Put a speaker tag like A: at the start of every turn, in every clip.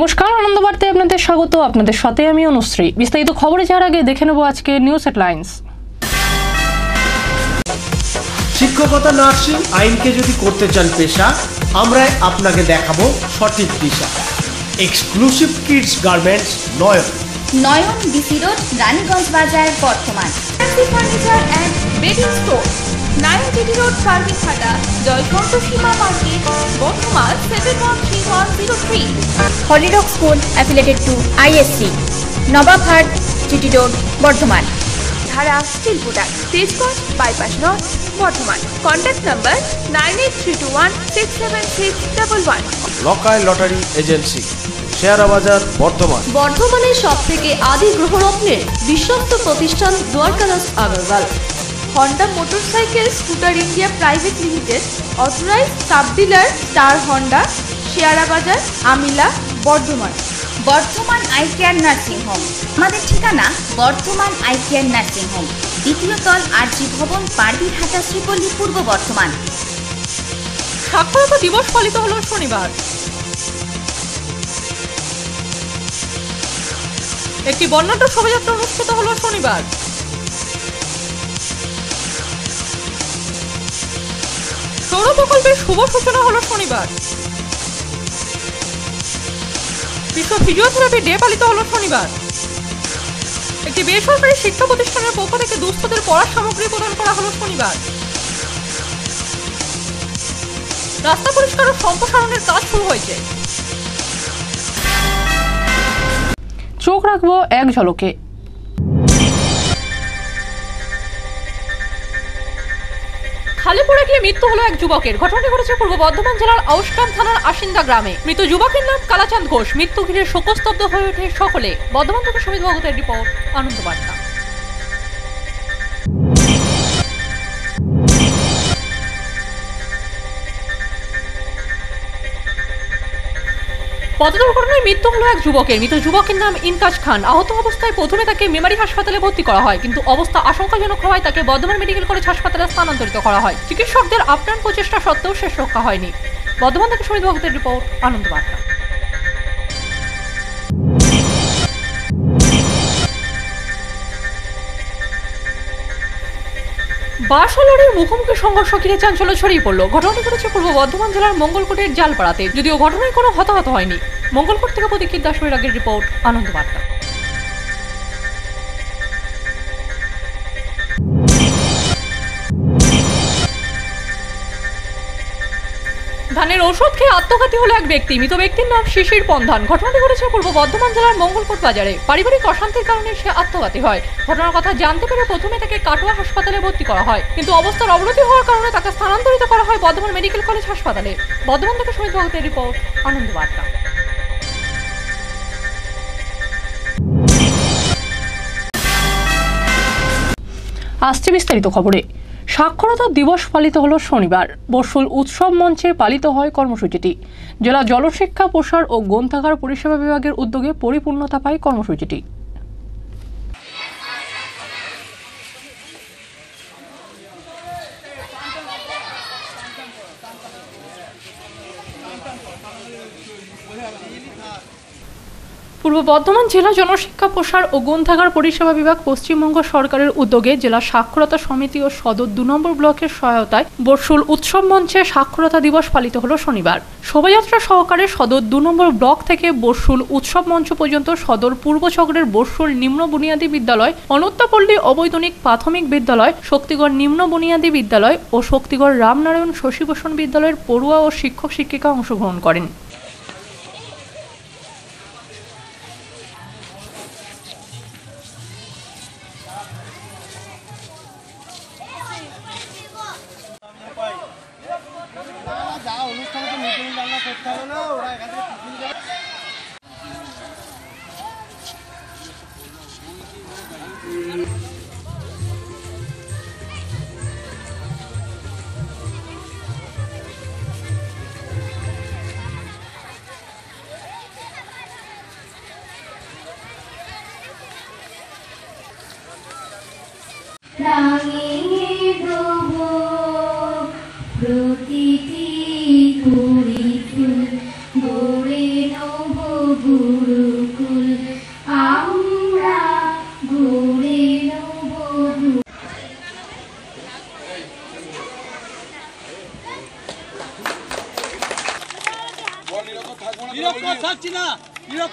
A: নমস্কার, আনন্দ বার্তায় আপনাদের স্বাগত। আপনাদের সাথে আমি অনুশ্রী। বিস্তারিত খবরে যাওয়ার আগে দেখে নেব আজকে নিউজ হেডলাইন্স।
B: শিক্ষকতা, নার্সিং, আইনকে যদি করতে চান পেশা, আমরা আপনাকে দেখাবো সঠিক দিশা। Exclusive kids garments Nayan
C: DC road, Raniganj Bazar, Bardhaman. Furniture and bedding store, Narayangiri road, Karbighata, Joykantha Sima market, Bardhaman 713103। হলিডক school affiliated to ISC, Nababhat, GT road, Bardhaman. Dhara still product, Tejganj bypass road, Bardhaman. Contact number 9831676111।
B: লকায় লটারি এজেন্সি, শেয়ারা বাজার, বর্ধমান।
D: বর্ধমানের সবথেকে আদি গ্রহরত্নের বিশ্বস্ত প্রতিষ্ঠান Dwarkadas Agarwal.
C: Honda motorcycle scooter India private limited, authorised sub dealer star Honda, শেয়ারা বাজার, আমিলা, Bardhaman. Bardhaman eye care nursing home, আমাদের ঠিকানা Bardhaman eye care nursing home, দ্বিতীয় তল, আরজি ভবন, পারবিরহাটা, শ্রীপল্লী, পূর্ব বর্ধমান।
A: সাক্ষরতা দিবস পালিত হলো শনিবার। একটি বর্ণাঢ্য শোভাযাত্রা অনুষ্ঠিত হলো শনিবার। সৌর প্রকল্পের শুভ সূচনা হলো শনিবার। বিশ্ব ফিজিওথেরাপি ডে পালিত হলো শনিবার। একটি বেসরকারি শিক্ষা প্রতিষ্ঠানের পক্ষ থেকে দুস্থদের পড়ার সামগ্রী প্রদান করা হলো শনিবার। রাস্তা পরিষ্কার ও সম্প্রসারণের কাজ শুরু হয়েছে। চোখ রাখবো এক ঝলকে। খালে পড়ে গিয়ে মৃত্যু হলো এক যুবকের। ঘটনাটি ঘটেছে পূর্ব বর্ধমান জেলার আউশগ্রাম থানার আশিন্দা গ্রামে। মৃত যুবকের নাম কালাচাঁদ ঘোষ। মৃত্যু ঘিরে শোকস্তব্ধ হয়ে ওঠে সকলে। বর্ধমান থেকে সুমিত ভগতের রিপোর্ট, আনন্দ বার্তা। পথ দুর্ঘটনায় মৃত্যু হলো এক যুবকের। মৃত যুবকের নাম ইনকাজ খান। আহত অবস্থায় প্রথমে তাকে মেমারি হাসপাতালে ভর্তি করা হয়, কিন্তু অবস্থা আশঙ্কাজনক হওয়ায় তাকে বর্ধমান মেডিকেল কলেজ হাসপাতালে স্থানান্তরিত করা হয়। চিকিৎসকদের আপ্রাণ প্রচেষ্টা সত্ত্বেও শেষ রক্ষা হয়নি। বর্ধমান থেকে সুমিত ভগতের রিপোর্ট, আনন্দ বার্তা। বাস ও লরির মুখোমুখি সংঘর্ষ ঘিরে চাঞ্চল্য ছড়িয়ে পড়ল। ঘটনাটি ঘটেছে পূর্ব বর্ধমান জেলার মঙ্গলকোটের জালপাড়াতে। যদিও ঘটনায় কোনো হতাহত হয়নি। মঙ্গলকোট থেকে প্রতীক্ষিত দাসের আগের রিপোর্ট, আনন্দ বার্তা। ধানের ঔষধ খেয়ে আত্মঘাতী হলো এক ব্যক্তি। মৃত ব্যক্তির নাম শিশির পন্ধান। ঘটনাটি ঘটেছে পূর্ব বর্ধমান জেলার মঙ্গলকোট বাজারে। পারিবারিক অশান্তির কারণে সে আত্মঘাতী হয়। ঘটনার কথা জানতে পেরে প্রথমে তাকে কাটোয়া হাসপাতালে ভর্তি করা হয়, কিন্তু অবস্থার অবনতি হওয়ার কারণে তাকে স্থানান্তরিত করা হয় বর্ধমান মেডিকেল কলেজ হাসপাতালে। বর্ধমান থেকে সুমিত ভগতের রিপোর্ট, আনন্দ বার্তা। আসছে বিস্তারিত খবরে। সাক্ষরতা দিবস পালিত হলো শনিবার। বর্ষুল উৎসব মঞ্চে পালিত হয় কর্মসূচিটি। জেলা জলশিক্ষা, প্রসার ও গ্রন্থাগার পরিষেবা বিভাগের উদ্যোগে পরিপূর্ণতা পায় কর্মসূচিটি। পূর্ব বর্ধমান জেলা জনশিক্ষা, প্রসার ও গ্রন্থাগার পরিষেবা বিভাগ পশ্চিমবঙ্গ সরকারের উদ্যোগে জেলা সাক্ষরতা সমিতি ও সদর 2 নম্বর ব্লকের সহায়তায় বর্ষুল উৎসব মঞ্চে সাক্ষরতা দিবস পালিত হলো শনিবার। শোভাযাত্রা সহকারে সদর 2 নম্বর ব্লক থেকে বর্ষুল উৎসব মঞ্চ পর্যন্ত সদর পূর্ব চক্রের বর্ষুল নিম্ন বুনিয়াদী বিদ্যালয়, অনত্যাপল্লী অবৈতনিক প্রাথমিক বিদ্যালয়, শক্তিগড় নিম্ন বুনিয়াদী বিদ্যালয় ও শক্তিগড় রামনারায়ণ শশীভূষণ বিদ্যালয়ের পড়ুয়া ও শিক্ষক শিক্ষিকা অংশগ্রহণ করেন।
E: প্রতিটি কুড়ি ফুল গড়ে নব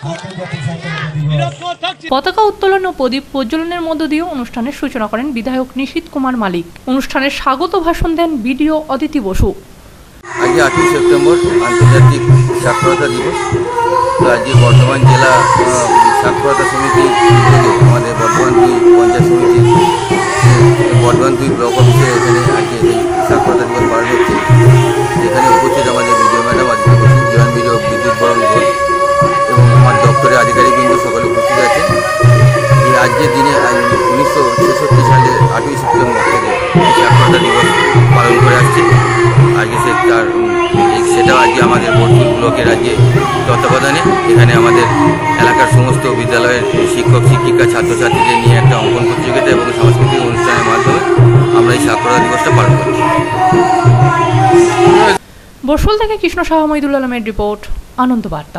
A: পতাকা উত্তোলন ও প্রদীপ প্রজ্বলনের মধ্য দিয়ে অনুষ্ঠানের সূচনা করেন বিধায়ক নিশীথ কুমার মালিক। অনুষ্ঠানের স্বাগত ভাষণ দেন বিডিও অদিতি বসু।
E: আজকে 8ই সেপ্টেম্বর আন্তর্জাতিক সাক্ষরতা দিবস। তো আজকে বর্ধমান জেলা সাক্ষরতা সমিতির উদ্যোগে আমাদের বর্ধমান 2 পঞ্চায়েত সমিতি বর্ধমান 2 ব্লক অফিসে এখানে আজকে এই সাক্ষরতা দিবস পালন হচ্ছে। এখানে উপস্থিত আমাদের BDO madam Aditya Basu, joint BDO Bidyut Baran Ghosh এবং আমার দপ্তরের আধিকারিকবৃন্দ সকলে উপস্থিত আছেন। এই আজকের দিনে 1966 সালে 8ই সেপ্টেম্বর থেকে এই সাক্ষরতা দিবস পালন করে আসছে। আজকে সেটাও আজকে আমাদের বর্ধমান ব্লকের আজকে তত্ত্বাবধানে এখানে আমাদের এলাকার সমস্ত বিদ্যালয়ের শিক্ষক শিক্ষিকা ছাত্রছাত্রীদের নিয়ে একটা অঙ্কন প্রতিযোগিতা এবং সাংস্কৃতিক অনুষ্ঠানের মাধ্যমে আমরা এই সাক্ষরতা দিবসটা পালন করছি।
A: বসুল থেকে কৃষ্ণ শাহ মহিদুল আলমের রিপোর্ট, আনন্দ বার্তা।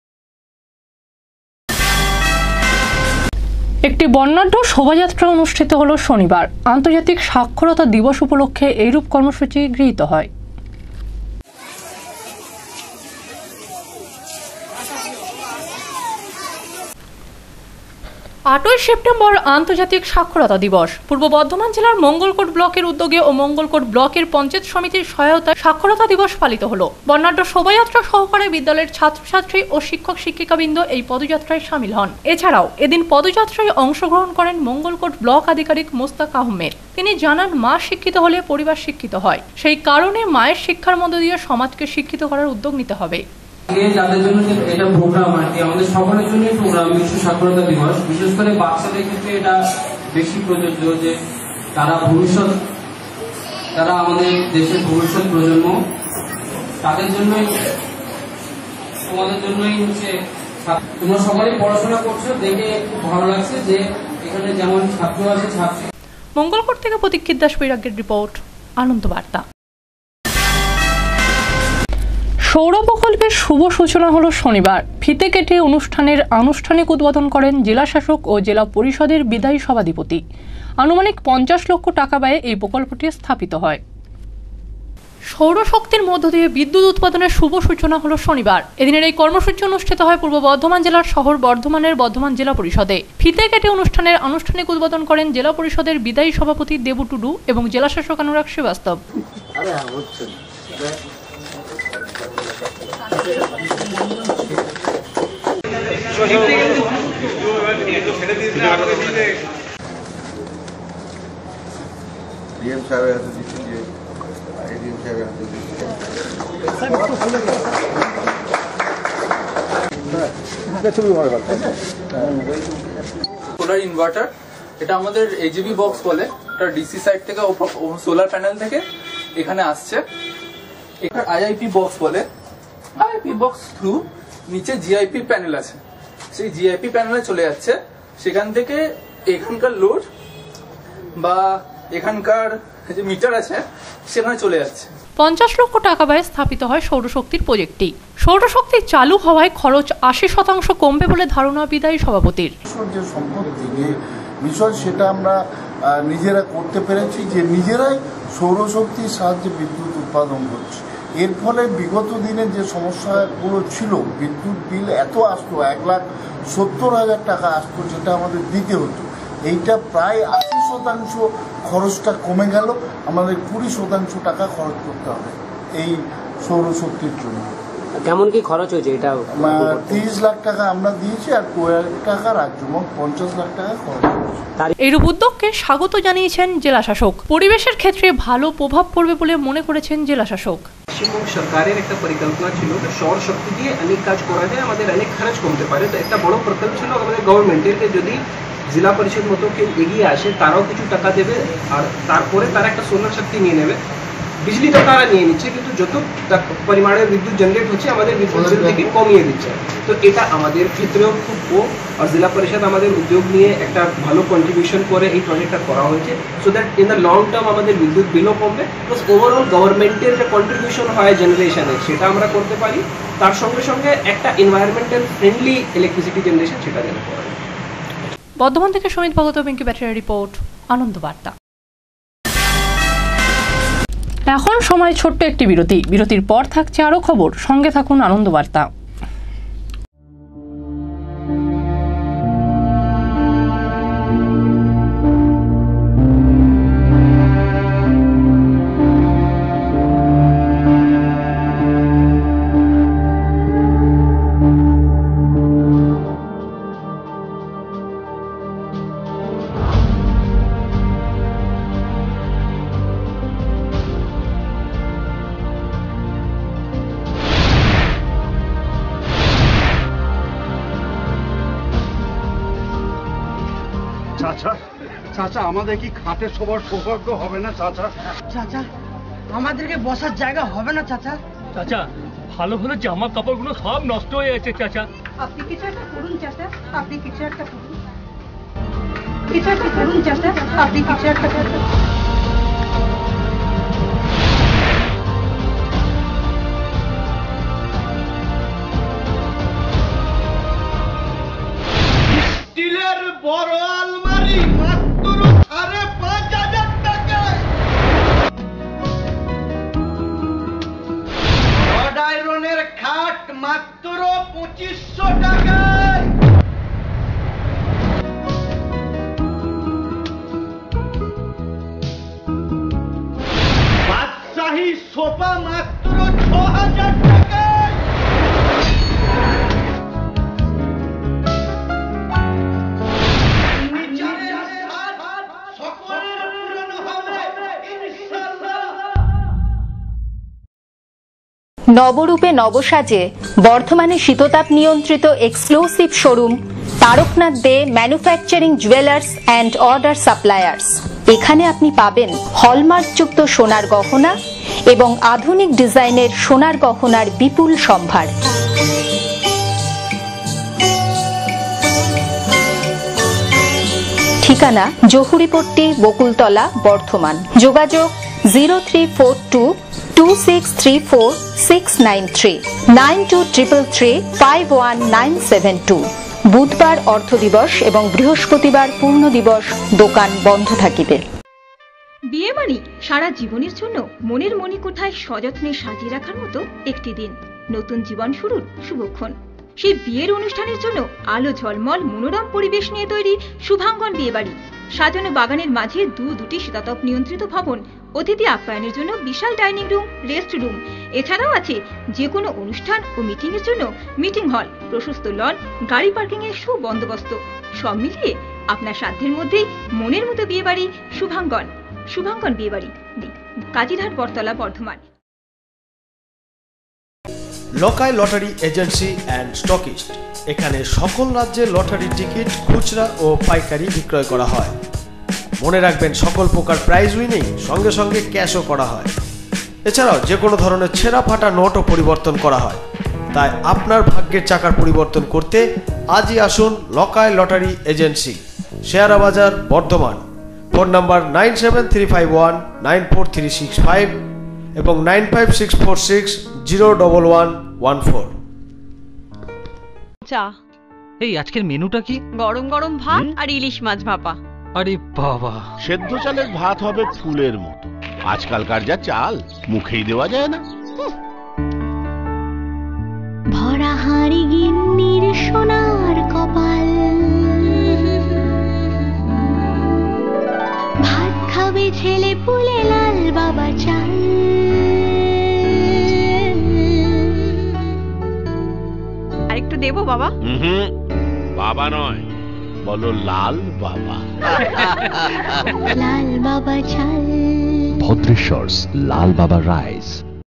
A: একটি বর্ণাঢ্য শোভাযাত্রা অনুষ্ঠিত হলো শনিবার। আন্তর্জাতিক সাক্ষরতা দিবস উপলক্ষে এইরূপ কর্মসূচি গৃহীত হয়। 8ই সেপ্টেম্বর আন্তর্জাতিক সাক্ষরতা দিবস। পূর্ব বর্ধমান জেলার মঙ্গলকোট ব্লকের উদ্যোগে ও মঙ্গলকোট ব্লকের পঞ্চায়েত সমিতির সহায়তায় সাক্ষরতা দিবস পালিত হলো। বর্ণাঢ্য শোভাযাত্রা সহকারে বিদ্যালয়ের ছাত্রছাত্রী ও শিক্ষক শিক্ষিকাবৃন্দ এই পদযাত্রায় সামিল হন। এছাড়াও এদিন পদযাত্রায় অংশগ্রহণ করেন মঙ্গলকোট ব্লক আধিকারিক মোস্তাক আহমেদ। তিনি জানান, মা শিক্ষিত হলে পরিবার শিক্ষিত হয়, সেই কারণে মায়ের শিক্ষার মধ্য দিয়ে সমাজকে শিক্ষিত করার উদ্যোগ নিতে হবে।
F: যাদের জন্য এটা প্রোগ্রাম আর কি, আমাদের সকলের জন্যই প্রোগ্রাম বিশ্ব সাক্ষরতা দিবস। বিশেষ করে বাচ্চাদের ক্ষেত্রে এটা বেশি প্রযোজ্য, যে তারা ভবিষ্যৎ, তারা আমাদের দেশের ভবিষ্যৎ প্রজন্ম, তাদের জন্যই, তোমাদের জন্যই হচ্ছে। তোমরা সবাই পড়াশোনা করছো, দেখে খুব ভালো লাগছে যে এখানে যেমন ছাত্র আছে ছাত্রী।
A: মঙ্গলকোট থেকে প্রতীক্ষিত দাস বৈরাগ্যের রিপোর্ট, আনন্দ বার্তা। সৌর প্রকল্পের শুভ সূচনা হলো শনিবার। ফিতে কেটে অনুষ্ঠানের আনুষ্ঠানিক উদ্বোধন করেন জেলা শাসক ও জেলা পরিষদের বিদায়ী সভাধিপতি। আনুমানিক 50 লক্ষ টাকা ব্যয়ে এই প্রকল্পটি স্থাপিত হয়। সৌরশক্তির মধ্য দিয়ে বিদ্যুৎ উৎপাদনের শুভ সূচনা হলো শনিবার। এদিনের এই কর্মসূচি অনুষ্ঠিত হয় পূর্ব বর্ধমান জেলার শহর বর্ধমানের বর্ধমান জেলা পরিষদে। ফিতে কেটে অনুষ্ঠানের আনুষ্ঠানিক উদ্বোধন করেন জেলা পরিষদের বিদায়ী সভাপতি দেবু টুডু এবং জেলা শাসক অনুরাগ শ্রীবাস্তব।
G: সোলার ইনভার্টার, এটা আমাদের এজিবি বক্স বলে, এটা ডিসি সাইড থেকে সোলার প্যানেল থেকে এখানে আসছে। এটা আইআইপি বক্স বলে, আইআইপি বক্স থ্রু নিচে জিআইপি প্যানেল আছে, সেই জিআইপি প্যানেলে চলে যাচ্ছে। সেখান থেকে এখানকার লোড বা এখানকার যে মিটার আছে সেখানে চলে যাচ্ছে।
A: 50 লক্ষ টাকা ব্যয়ে স্থাপিত হয় সৌরশক্তির প্রজেক্টটি। সৌরশক্তি চালু হওয়ায় খরচ 80% কমবে বলে ধারণা বিদায়ী সভাপতির।
H: যে সম্পত্তি যে বিষয় সেটা আমরা নিজেরা করতে পেরেছি, যে নিজেরাই সৌরশক্তির সাহায্যে বিদ্যুৎ উৎপাদন করছি। এর ফলে বিগত দিনে যে সমস্যাগুলো ছিল, বিদ্যুৎ বিল এত আসতো, 1,70,000 টাকা আসতো, যেটা আমাদের দিতে হতো, এইটা প্রায় 80% খরচটা কমে গেল। আমাদের 20% টাকা খরচ করতে হবে এই সৌরশক্তির জন্য।
I: কেমন কি খরচ হয়েছে? এটা
H: 30 লাখ টাকা আমরা দিয়েছি, আর 2 লাখ টাকা রাজ্য, মোট 50 লাখ টাকা খরচ হয়েছে।
A: এইরূপ উদ্যোগকে স্বাগত জানিয়েছেন জেলা শাসক। পরিবেশের ক্ষেত্রে ভালো প্রভাব পড়বে বলে মনে করেছেন জেলা শাসক।
J: সরকারের একটা পরিকল্পনা ছিল সৌর শক্তি দিয়ে অনেক কাজ করা যায়, আমাদের অনেক খরচ কমতে পারে। তো একটা বড় প্রকল্প ছিল আমাদের গভর্নমেন্টের, যদি জেলা পরিষদ মতো কেউ এগিয়ে আসে, তারাও কিছু টাকা দেবে, আর তারপরে তারা একটা সোলার শক্তি নিয়ে নেবে। বিজলি তো তারা নিয়ে নিচ্ছে, কিন্তু যত পরিমাণের বিদ্যুৎ জেনারেট হচ্ছে আমাদের বিদ্যুৎ বিল থেকে কমিয়ে দিচ্ছে। তো এটা আমাদের ক্ষেত্রেও খুব কম, আর জেলা পরিষদ আমাদের উদ্যোগ নিয়ে একটা ভালো কন্ট্রিবিউশন করে এই প্রজেক্টটা করা হয়েছে, so that in the long term আমাদের বিদ্যুৎ বিলও কমবে, প্লাস ওভারঅল গভর্নমেন্টের যে কন্ট্রিবিউশন হয় জেনারেশনের সেটা আমরা করতে পারি, তার সঙ্গে সঙ্গে একটা এনভায়রনমেন্টাল ফ্রেন্ডলি ইলেকট্রিসিটি জেনারেশন সেটা যেন করা যায়।
A: বর্ধমান থেকে সমিত ভগত, বেঙ্কি ব্যাটারি রিপোর্ট, আনন্দ বার্তা। এখন সময় ছোট্ট একটি বিরতি। বিরতির পর থাকছে আরো খবর, সঙ্গে থাকুন আনন্দ বার্তা।
K: চাচা আমাদের কি খাটে সবার সৌভাগ্য হবে না চাচা?
L: চাচা আমাদেরকে বসার জায়গা হবে না চাচা?
M: চাচা ভালো ভালো জামা কাপড়গুলো সব নষ্ট হয়ে গেছে চাচা।
L: আপনি কিছু একটা করুন চাচা, আপনি কিছু একটা করুন, কিছু একটা করুন চাচা, আপনি কিছু একটা করুন।
B: স্টিলের বড় আলমারি মাত্র 5,500 টাকায়। রড আয়রনের খাট মাত্র 2500 টাকায়। বাদশাহী সোফা মাত্র 6,000 টাকায়।
N: নবরূপে নবসাজে বর্ধমানে শীততাপ নিয়ন্ত্রিত exclusive showroom Taraknath De manufacturing jewellers and order suppliers. এখানে আপনি পাবেন হলমার্কযুক্ত সোনার গহনা এবং আধুনিক ডিজাইনের সোনার গহনার বিপুল সম্ভার। ঠিকানা জহুরিপট্টি, বকুলতলা, বর্ধমান। যোগাযোগ 03422634,693 9233351972। বুধবার অর্থ দিবস এবং বৃহস্পতিবার পূর্ণ দিবস দোকান বন্ধ থাকিবে।
C: বিয়ে মানে সারা জীবনের জন্য মনের মণিকোঠায় সযত্নে সাজিয়ে রাখার মতো একটি দিন, নতুন জীবন শুরুর শুভক্ষণ। সেই বিয়ের অনুষ্ঠানের জন্য আলো ঝলমল মনোরম পরিবেশ নিয়ে তৈরি শুভাঙ্গন বিয়েবাড়ি। সাজানো বাগানের মাঝে দুটি শীতাতপ নিয়ন্ত্রিত ভবন, অতিথি আপ্যায়নের জন্য বিশাল ডাইনিং রুম, রেস্ট রুম। এছাড়াও আছে যে কোনো অনুষ্ঠান ও মিটিং এর জন্য মিটিং হল, প্রশস্ত লন, গাড়ি পার্কিং এর সুবন্দোবস্ত। সব মিলিয়ে আপনার সাধ্যের মধ্যেই মনের মতো বিয়েবাড়ি শুভাঙ্গন। শুভাঙ্গন বিয়েবাড়ি, Kazirhat, Battala, Bardhaman.
B: Local lottery agency and stockist. এখানে সকল রাজ্যের লটারির টিকিট খুচরা ও পাইকারি বিক্রয় করা হয়। মনে রাখবেন, সকল প্রকার প্রাইজ উইনিং সঙ্গে সঙ্গে ক্যাশও করা হয়। এছাড়াও যে কোনো ধরনের ছেঁড়া ফাটা নোটও পরিবর্তন করা হয়। তাই আপনার ভাগ্যের চাকার পরিবর্তন করতে আজই আসুন লোকাল লটারি এজেন্সি, শেয়ারা বাজার, বর্ধমান। ফোন নাম্বার 9735194365 এবং 9564601114।
O: চা।
M: এই আজকের মেনুটা কি?
O: গরম গরম ভাত আর ইলিশ মাছ ভাপা।
M: আরে বাবা,
P: সেদ্ধ চালের ভাত হবে ফুলের মতো। আজকালকার যা চাল মুখেই দেওয়া যায় না।
Q: ভরা হাঁড়ি গিন্নির সোনার কপাল, ভাত খাবে ছেলে পুলে লাল বাবা চাল।
O: আর একটু দেবো বাবা?
P: বাবা নয়, বলো লাল বাবা।
Q: লাল বাবা চাল।
R: ভদ্রেশ্বরস লাল বাবা রাইস।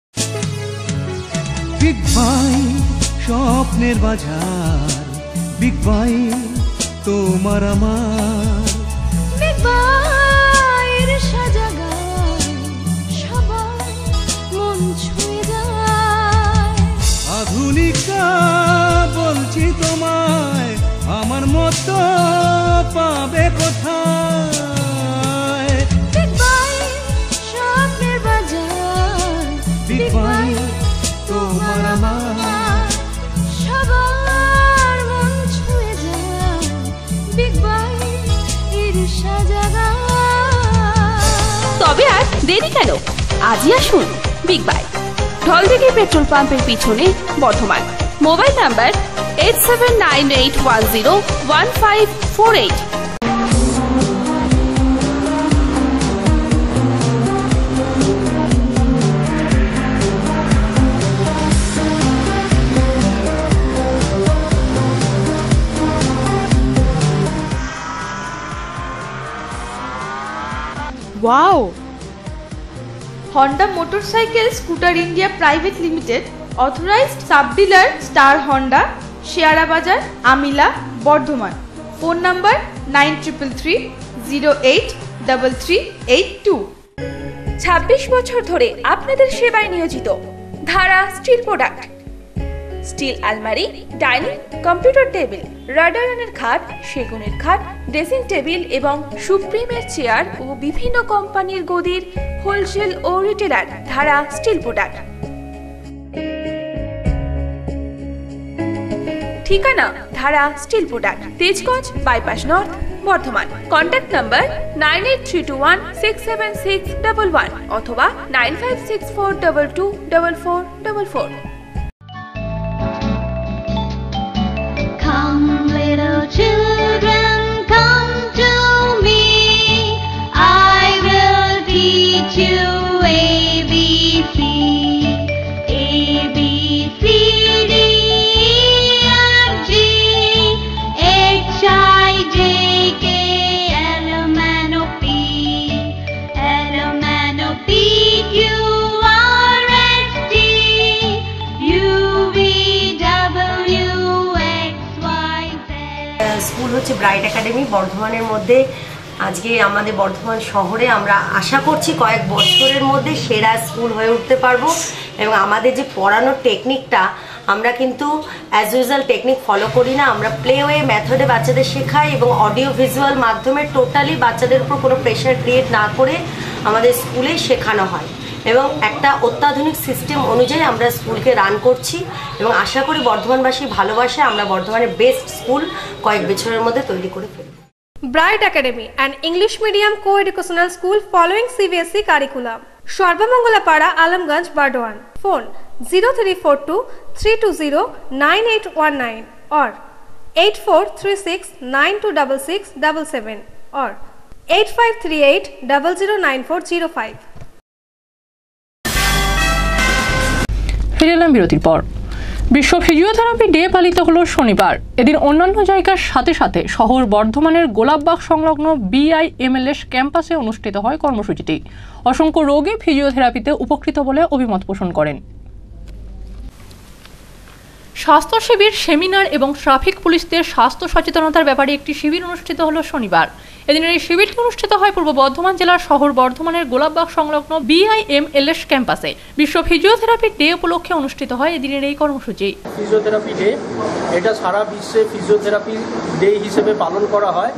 S: বিগ বাই স্বপ্নের বাজার, বিগ বাই তোমার আমার।
Q: বিগ বাইয়ের সাজাগায় সবার মন ছুঁয়ে যায়।
S: আধুনিকা বলছি তোমায়, আমার মতো পাবে কোথায়?
Q: বিগ বাই স্বপ্নের বাজার,
S: বিগ বাই তোমার আমার।
Q: সবার মন ছুঁয়ে যায়। বিগ বাইয়ের সাজাগায়।
D: তবে আর দেরি কেন, আজই আসুন বিগ বাই, ঢলদিঘি পেট্রোল পাম্পের পিছনে, Bardhaman. Mobile number 8798101548।
T: Wow! Honda Motorcycle Scooter India Private Limited, authorized sub-dealer Star Honda, শেয়ারা বাজার, আমিলা, বর্ধমান। Phone number 9333 083382।
C: 26 বছর ধরে আপনাদের সেবায় নিয়োজিত ধারা স্টিল প্রোডাক্ট, স্টিল আলমারি, ডাইনিং, কম্পিউটার টেবিল, রাডারনের খাট, সেগুনের খাট, ড্রেসিং টেবিল এবং সুপ্রিমের চেয়ার ও বিভিন্ন কোম্পানির গদির হোলসেল ও রিটেলার ধারা স্টিল প্রোডাক্ট। ঠিকানা ধারা still product, Tejganj bypass north, Bardhaman. Contact number 9832167611 অথবা 9564224444।
Q: Come little children, come to me. I will teach you ABC. A, B, C, D, E, F, G, H, I, J, K, L, M, N, O, P, L, M, N, O, P, Q, R, S, T, U, V, W, X, Y, Z.
U: School হচ্ছে bright academy বর্ধমানের মধ্যে। আজকে আমাদের বর্ধমান শহরে আমরা আশা করছি কয়েক বছরের মধ্যে সেরা স্কুল হয়ে উঠতে পারবো এবং আমাদের যে পড়ানোর টেকনিকটা আমরা কিন্তু অ্যাজ ইউজুয়াল টেকনিক ফলো করি না, আমরা প্লে ওয়ে মেথডে বাচ্চাদের শেখাই এবং অডিও ভিজুয়াল মাধ্যমে টোটালি বাচ্চাদের উপর কোনো প্রেশার ক্রিয়েট না করে আমাদের স্কুলে শেখানো হয় এবং একটা অত্যাধুনিক সিস্টেম অনুযায়ী আমরা স্কুলকে রান করছি এবং আশা করি বর্ধমানবাসী ভালোবাসে আমরা বর্ধমানের বেস্ট স্কুল কয়েক বছরের মধ্যে তৈরি করে ফেলব।
V: Bright Academy, an English medium co-educational school following CBSE curriculum. Sharbamangolapara, Alamganj, Bardwan. Phone 0342 320 9819 or 8436 926677 or 8538 009405.
A: ফিরে এলাম বিরতির পর। বিশ্ব ফিজিওথেরাপি ডে পালিত হলো শনিবার। এদিন অন্যান্য জায়গার সাথে সাথে শহর বর্ধমানের গোলাপবাগ সংলগ্ন BIMLS ক্যাম্পাসে অনুষ্ঠিত হয় কর্মসূচিটি। অসংখ্য রোগী ফিজিওথেরাপিতে উপকৃত বলে অভিমত পোষণ করেন। স্বাস্থ্য শিবির, সেমিনার এবং ট্রাফিক পুলিশদের স্বাস্থ্য সচেতনতার ব্যাপারে একটি শিবির অনুষ্ঠিত হলো শনিবার। এদিনের এই শিবিরটি অনুষ্ঠিত হয় পূর্ব বর্ধমান জেলার শহর বর্ধমানের গোলাপবাগ সংলগ্ন BIMLS ক্যাম্পাসে। বিশ্ব ফিজিওথেরাপি ডে উপলক্ষে অনুষ্ঠিত হয় এদিনের এই কর্মসূচি।
W: ফিজিওথেরাপি ডে এটা সারা বিশ্বে ফিজিওথেরাপি ডে হিসেবে পালন করা হয়।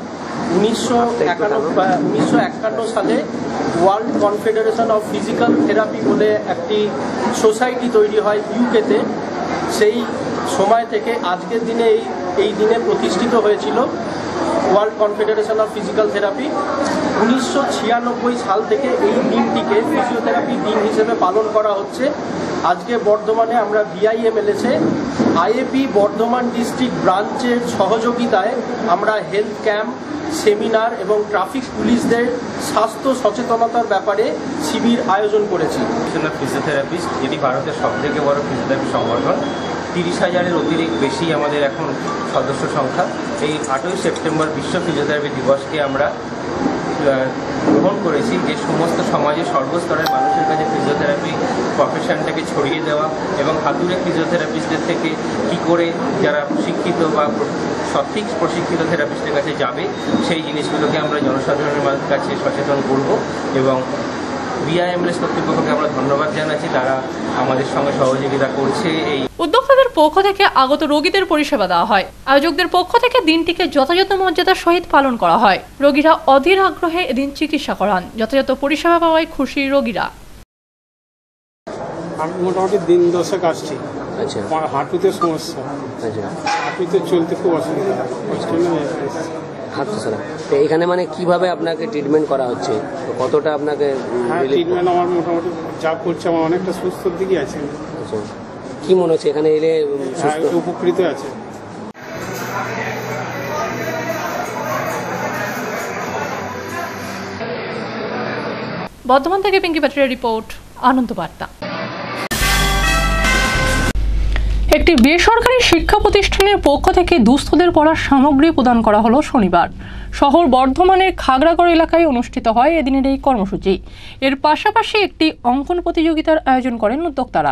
W: 1951 সালে world confederation of physical therapy বলে একটি সোসাইটি তৈরি হয় ইউকেতে। সেই সময় থেকে আজকের দিনে এই দিনে প্রতিষ্ঠিত হয়েছিল world confederation of physical therapy. 1996 সাল থেকে এই দিনটিকে ফিজিওথেরাপি দিন হিসেবে পালন করা হচ্ছে। আজকে বর্ধমানে আমরা BIMLS-এ IAP বর্ধমান ডিস্ট্রিক্ট ব্রাঞ্চের সহযোগিতায় আমরা হেলথ ক্যাম্প, সেমিনার এবং ট্রাফিক পুলিশদের স্বাস্থ্য সচেতনতার ব্যাপারে শিবির আয়োজন করেছি।
X: ফিজিওথেরাপিস্ট এটি ভারতের সবথেকে বড় ফিজিওথেরাপি সংগঠন। 30,000-এর অতিরিক্ত বেশি আমাদের এখন সদস্য সংখ্যা। এই 8ই সেপ্টেম্বর বিশ্ব ফিজিওথেরাপি দিবসকে আমরা গ্রহণ করেছি যে সমস্ত সমাজের সর্বস্তরের মানুষের কাছে ফিজিওথেরাপি প্রফেশনটাকে ছড়িয়ে দেওয়া এবং হাতুড়ে ফিজিওথেরাপিস্টদের থেকে কী করে যারা শিক্ষিত বা সঠিক প্রশিক্ষিত থেরাপিস্টের কাছে যাবে সেই জিনিসগুলোকে আমরা জনসাধারণের কাছে সচেতন করব এবং BIMLS কর্তৃপক্ষকে আমরা ধন্যবাদ জানাচ্ছি, তারা আমাদের সঙ্গে সহযোগিতা করছে। এই
A: উদ্যোক্তাদের পক্ষ থেকে আগত রোগীদের পরিষেবা দেওয়া হয়। আয়োজকদের পক্ষ থেকে দিনটিকে যথাযথ মর্যাদার সহিত পালন করা হয়। রোগীরা অধীর আগ্রহে এদিন চিকিৎসা করান। যথাযথ পরিষেবা পাওয়ায় খুশি রোগীরা।
Y: আমি মোটামুটি দিন 10 আসছি। আচ্ছা, আমার হাঁটুতে সমস্যা। আচ্ছা, হাঁটুতে চলতে খুব অসুবিধা হয়।
I: হাঁটতে ছাড়া তো এখানে মানে কিভাবে আপনাকে ট্রিটমেন্ট করা হচ্ছে, কতটা আপনাকে?
Y: ট্রিটমেন্ট আমার মোটামুটি যা করছে আমার অনেকটা সুস্থর দিকে আছে।
I: আচ্ছা, কি মনে হচ্ছে এখানে এলে
Y: উপকৃত আছে?
A: বর্ধমান থেকে পিঙ্কি পাত্রের রিপোর্ট, আনন্দ বার্তা। একটি বেসরকারি শিক্ষা প্রতিষ্ঠানের পক্ষ থেকে দুস্থদের পড়ার সামগ্রী প্রদান করা হলো শনিবার। শহর বর্ধমানের খাগড়াগড় এলাকায় অনুষ্ঠিত হয় এদিনের এই কর্মসূচি। এর পাশাপাশি একটি অঙ্কন প্রতিযোগিতার আয়োজন করেন উদ্যোক্তারা।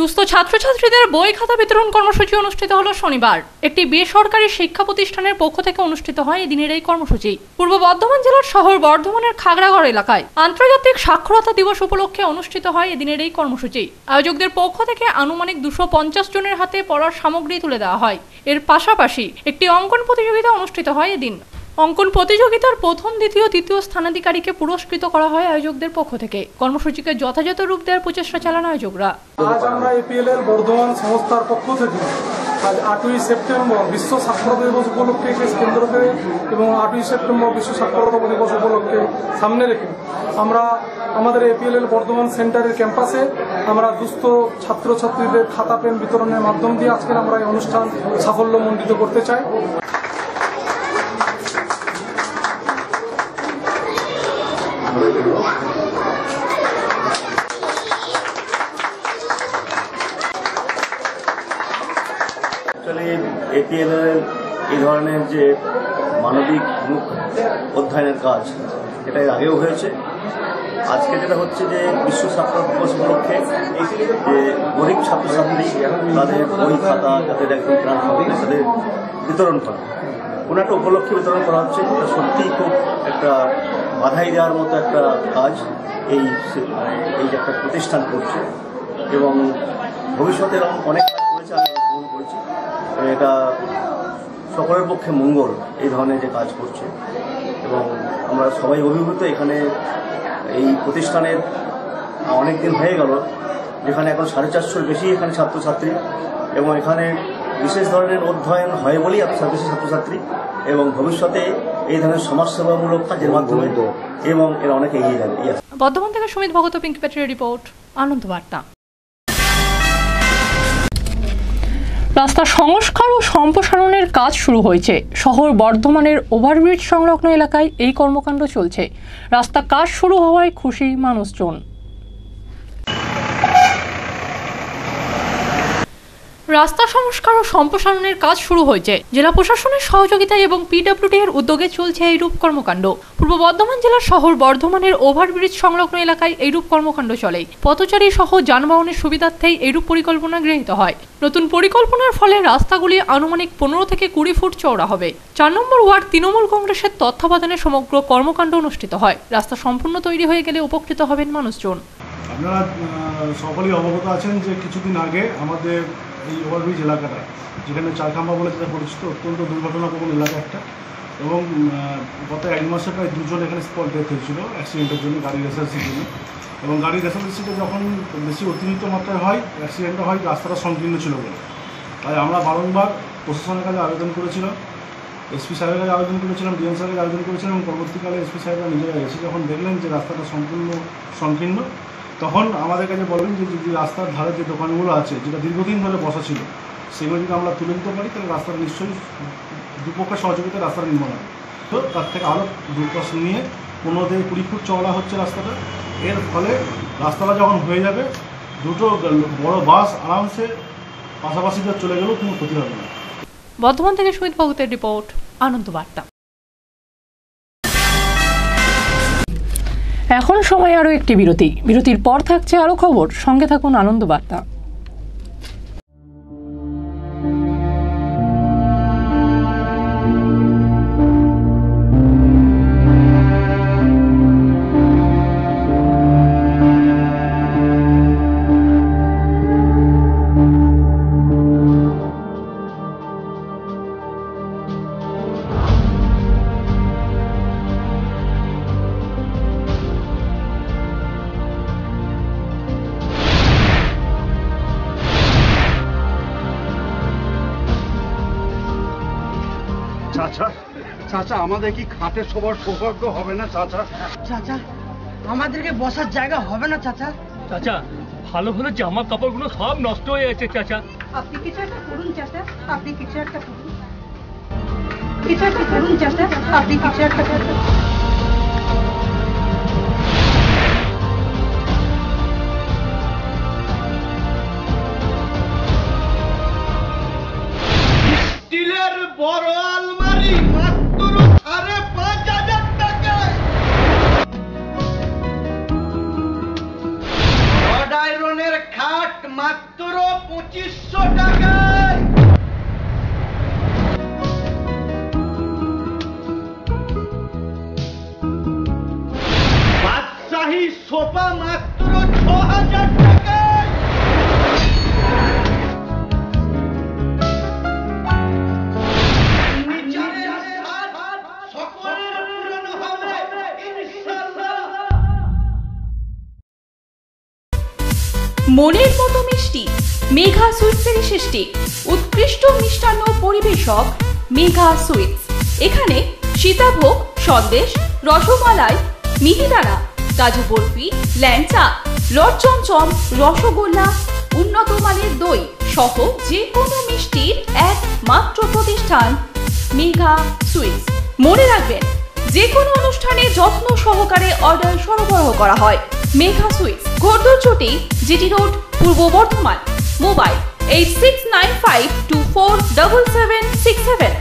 A: দুস্থ ছাত্রছাত্রীদের বই খাতা বিতরণ কর্মসূচি অনুষ্ঠিত হলো শনিবার। একটি বেসরকারি শিক্ষা প্রতিষ্ঠানের পক্ষ থেকে অনুষ্ঠিত হয় এদিনের এই কর্মসূচি। পূর্ব বর্ধমান জেলার শহর বর্ধমানের খাগড়াগড় এলাকায় আন্তর্জাতিক সাক্ষরতা দিবস উপলক্ষে অনুষ্ঠিত হয় এদিনের এই কর্মসূচি। আয়োজকদের পক্ষ থেকে আনুমানিক 250 জনের হাতে পড়ার সামগ্রী তুলে দেওয়া হয়। এর পাশাপাশি একটি অঙ্কন প্রতিযোগিতা অনুষ্ঠিত হয় এদিন। অঙ্কন প্রতিযোগিতার প্রথম, দ্বিতীয়, তৃতীয় স্থানাধিকারীকে পুরস্কৃত করা হয় আয়োজকদের পক্ষ থেকে। কর্মসূচিকে যথাযথ রূপ দেওয়ার প্রচেষ্টা চালান আয়োজকরা।
E: আজ আমরা এপিএলএল বর্ধমান সংস্থার পক্ষ থেকে আজ 8ই সেপ্টেম্বর বিশ্ব সাক্ষরতা দিবস উপলক্ষে কেন্দ্র করে এবং 8ই সেপ্টেম্বর বিশ্ব সাক্ষরতা দিবস উপলক্ষে সামনে রেখে আমরা আমাদের এপিএলএল বর্ধমান সেন্টারের ক্যাম্পাসে আমরা দুস্থ ছাত্রছাত্রীদের খাতা পেন বিতরণের মাধ্যম দিয়ে আজকের আমরা এই অনুষ্ঠান সাফল্যমণ্ডিত করতে চাই।
F: এপিএলএল এই ধরনের যে মানবিক মুখ অধ্যয়নের কাজ এটা এর আগেও হয়েছে। আজকে যেটা হচ্ছে যে বিশ্ব সাক্ষরতা দিবস উপলক্ষে যে গরিব ছাত্রছাত্রী তাদের বই খাতা যাদের একদম কেনার হবে তাদের বিতরণ করা, কোনো একটা উপলক্ষে বিতরণ করা হচ্ছে। এটা সত্যিই খুব একটা বাধাই দেওয়ার মতো একটা কাজ এই যে একটা প্রতিষ্ঠান করছে এবং ভবিষ্যতে এরকম অনেক কাজ করেছে, আমি অংশগ্রহণ করেছি। এটা সকলের পক্ষে মঙ্গল এই ধরনের যে কাজ করছে এবং আমরা সবাই অভিভূত। এখানে এই প্রতিষ্ঠানের অনেক দিন হয়ে গেল যেখানে এখন 450-র বেশি এখানে ছাত্রছাত্রী এবং এখানে বিশেষ ধরনের অধ্যয়ন হয় বলেই বেশি ছাত্রছাত্রী এবং ভবিষ্যতে এই ধরনের সমাজসেবামূলক কাজের মাধ্যমে এবং এরা অনেক এগিয়ে যাবে।
A: বর্ধমান থেকে সুমিত ভগত, পিঙ্কি প্যাটের রিপোর্ট, আনন্দ বার্তা। রাস্তা সংস্কার ও সম্প্রসারণের কাজ শুরু হয়েছে। শহর বর্ধমানের ওভারব্রিজ সংলগ্ন এলাকায় এই কর্মকাণ্ড চলছে। রাস্তা কাজ শুরু হওয়ায় খুশি মানুষজন। রাস্তা সংস্কার ও সম্প্রসারণের কাজ শুরু হয়েছে। জেলা প্রশাসনের সহযোগিতায় এবং পিডব্লিউডি এর উদ্যোগে চলছে এইরূপ কর্মকাণ্ড। পূর্ব বর্ধমান জেলার শহর বর্ধমানের ওভারব্রিজ সংলগ্ন এলাকায় এইরূপ কর্মকাণ্ড চলে। পথচারী সহ যানবাহনের সুবিধার্থেই এইরূপ পরিকল্পনা গৃহীত হয়। নতুন পরিকল্পনার ফলে রাস্তাগুলি আনুমানিক 15 থেকে 20 ফুট চওড়া হবে। 4 নম্বর ওয়ার্ড তৃণমূল কংগ্রেসের তত্ত্বাবধানে সমগ্র কর্মকাণ্ড অনুষ্ঠিত হয়। রাস্তা সম্পূর্ণ তৈরি হয়ে গেলে উপকৃত হবেন মানুষজন।
G: আপনারা সকলেই অবগত আছেন যে কিছুদিন আগে আমাদের এই ওভারব্রিজ এলাকাটা, যেখানে চারখাম্বা বলে যেটা পরিচিত, অত্যন্ত দুর্ঘটনাপ্রবণ এলাকা একটা, এবং গত 1 মাসে প্রায় 2 জন এখানে স্পট ডেথ হয়েছিল অ্যাক্সিডেন্টের জন্য, গাড়ি রেসার্সির জন্য। এবং গাড়ি রেসার্সিটা যখন বেশি অতিরিক্ত মাত্রায় হয়, অ্যাক্সিডেন্টটা হয়, রাস্তাটা সংকীর্ণ ছিল বলে। তাই আমরা বারংবার প্রশাসনের কাছে আবেদন করেছিলাম, এসপি সাহেবের কাছে আবেদন করেছিলাম, ডিএম সাহেবের কাছে আবেদন করেছিলাম এবং পরবর্তীকালে এসপি সাহেবরা নিজেরা এসে যখন দেখলেন যে রাস্তাটা সম্পূর্ণ সংকীর্ণ, তখন আমাদের কাছে বলবেন যে যদি রাস্তার ধারে যে দোকানগুলো আছে, যেটা দীর্ঘদিন ধরে বসা ছিল, সেগুলো যদি আমরা তুলে দিতে পারি তাহলে রাস্তাটা নিশ্চয়ই দুপক্ষের সহযোগিতায় রাস্তাটা নির্মাণ হবে। তো তার থেকে আরও 2% নিয়ে 15 থেকে 20 ফুট চওড়া হচ্ছে রাস্তাটা। এর ফলে রাস্তাটা যখন হয়ে যাবে, দুটো বড় বাস আরামসে পাশাপাশি চলে গেলেও কোনো ক্ষতি হবে না।
A: বর্ধমান থেকে সুমিত ভগতের রিপোর্ট, আনন্দ বার্তা। এখন সময় আরও একটি বিরতির পর থাকছে আরও খবর। সঙ্গে থাকুন আনন্দ বার্তা।
K: চাচা, চাচা আমাদের কি খাটে সবার সৌভাগ্য হবে না চাচা?
L: চাচা, আমাদেরকে বসার জায়গা হবে না চাচা?
M: চাচা, ভালো ভালো জামা কাপড়গুলো সব নষ্ট হয়ে গেছে চাচা।
L: আপনি কিছু একটা করুন চাচা, আপনি কিছু একটা করুন, কিছু একটা করুন চাচা, আপনি কিছু একটা করুন।
S: স্টিলের বড় আলমারি মাত্র 5,500 টাকায়। রড আয়রনের খাট মাত্র 2500 টাকায়। বাদশাহী সোফা মাত্র 6000 টাকায়।
D: মনের মতো মিষ্টি মেঘা সুইটসের সৃষ্টি। উৎকৃষ্ট মিষ্টান্ন পরিবেশক মেঘা সুইটস। এখানে সীতাভোগ, সন্দেশ, রসমালাই, মিহিদানা, কাজু বরফি, ল্যাংচা, লটচমচম, রসগোল্লা, উন্নত মানের দই সহ যে কোনো মিষ্টির একমাত্র প্রতিষ্ঠান মেঘা সুইটস। মনে রাখবেন, যে কোনো অনুষ্ঠানে যত্ন সহকারে অর্ডার সরবরাহ করা হয়। মেঘা সুইটস, ঘোড়দৌড়চটি, GT road, Purba Bardhaman. Mobile 8695247767।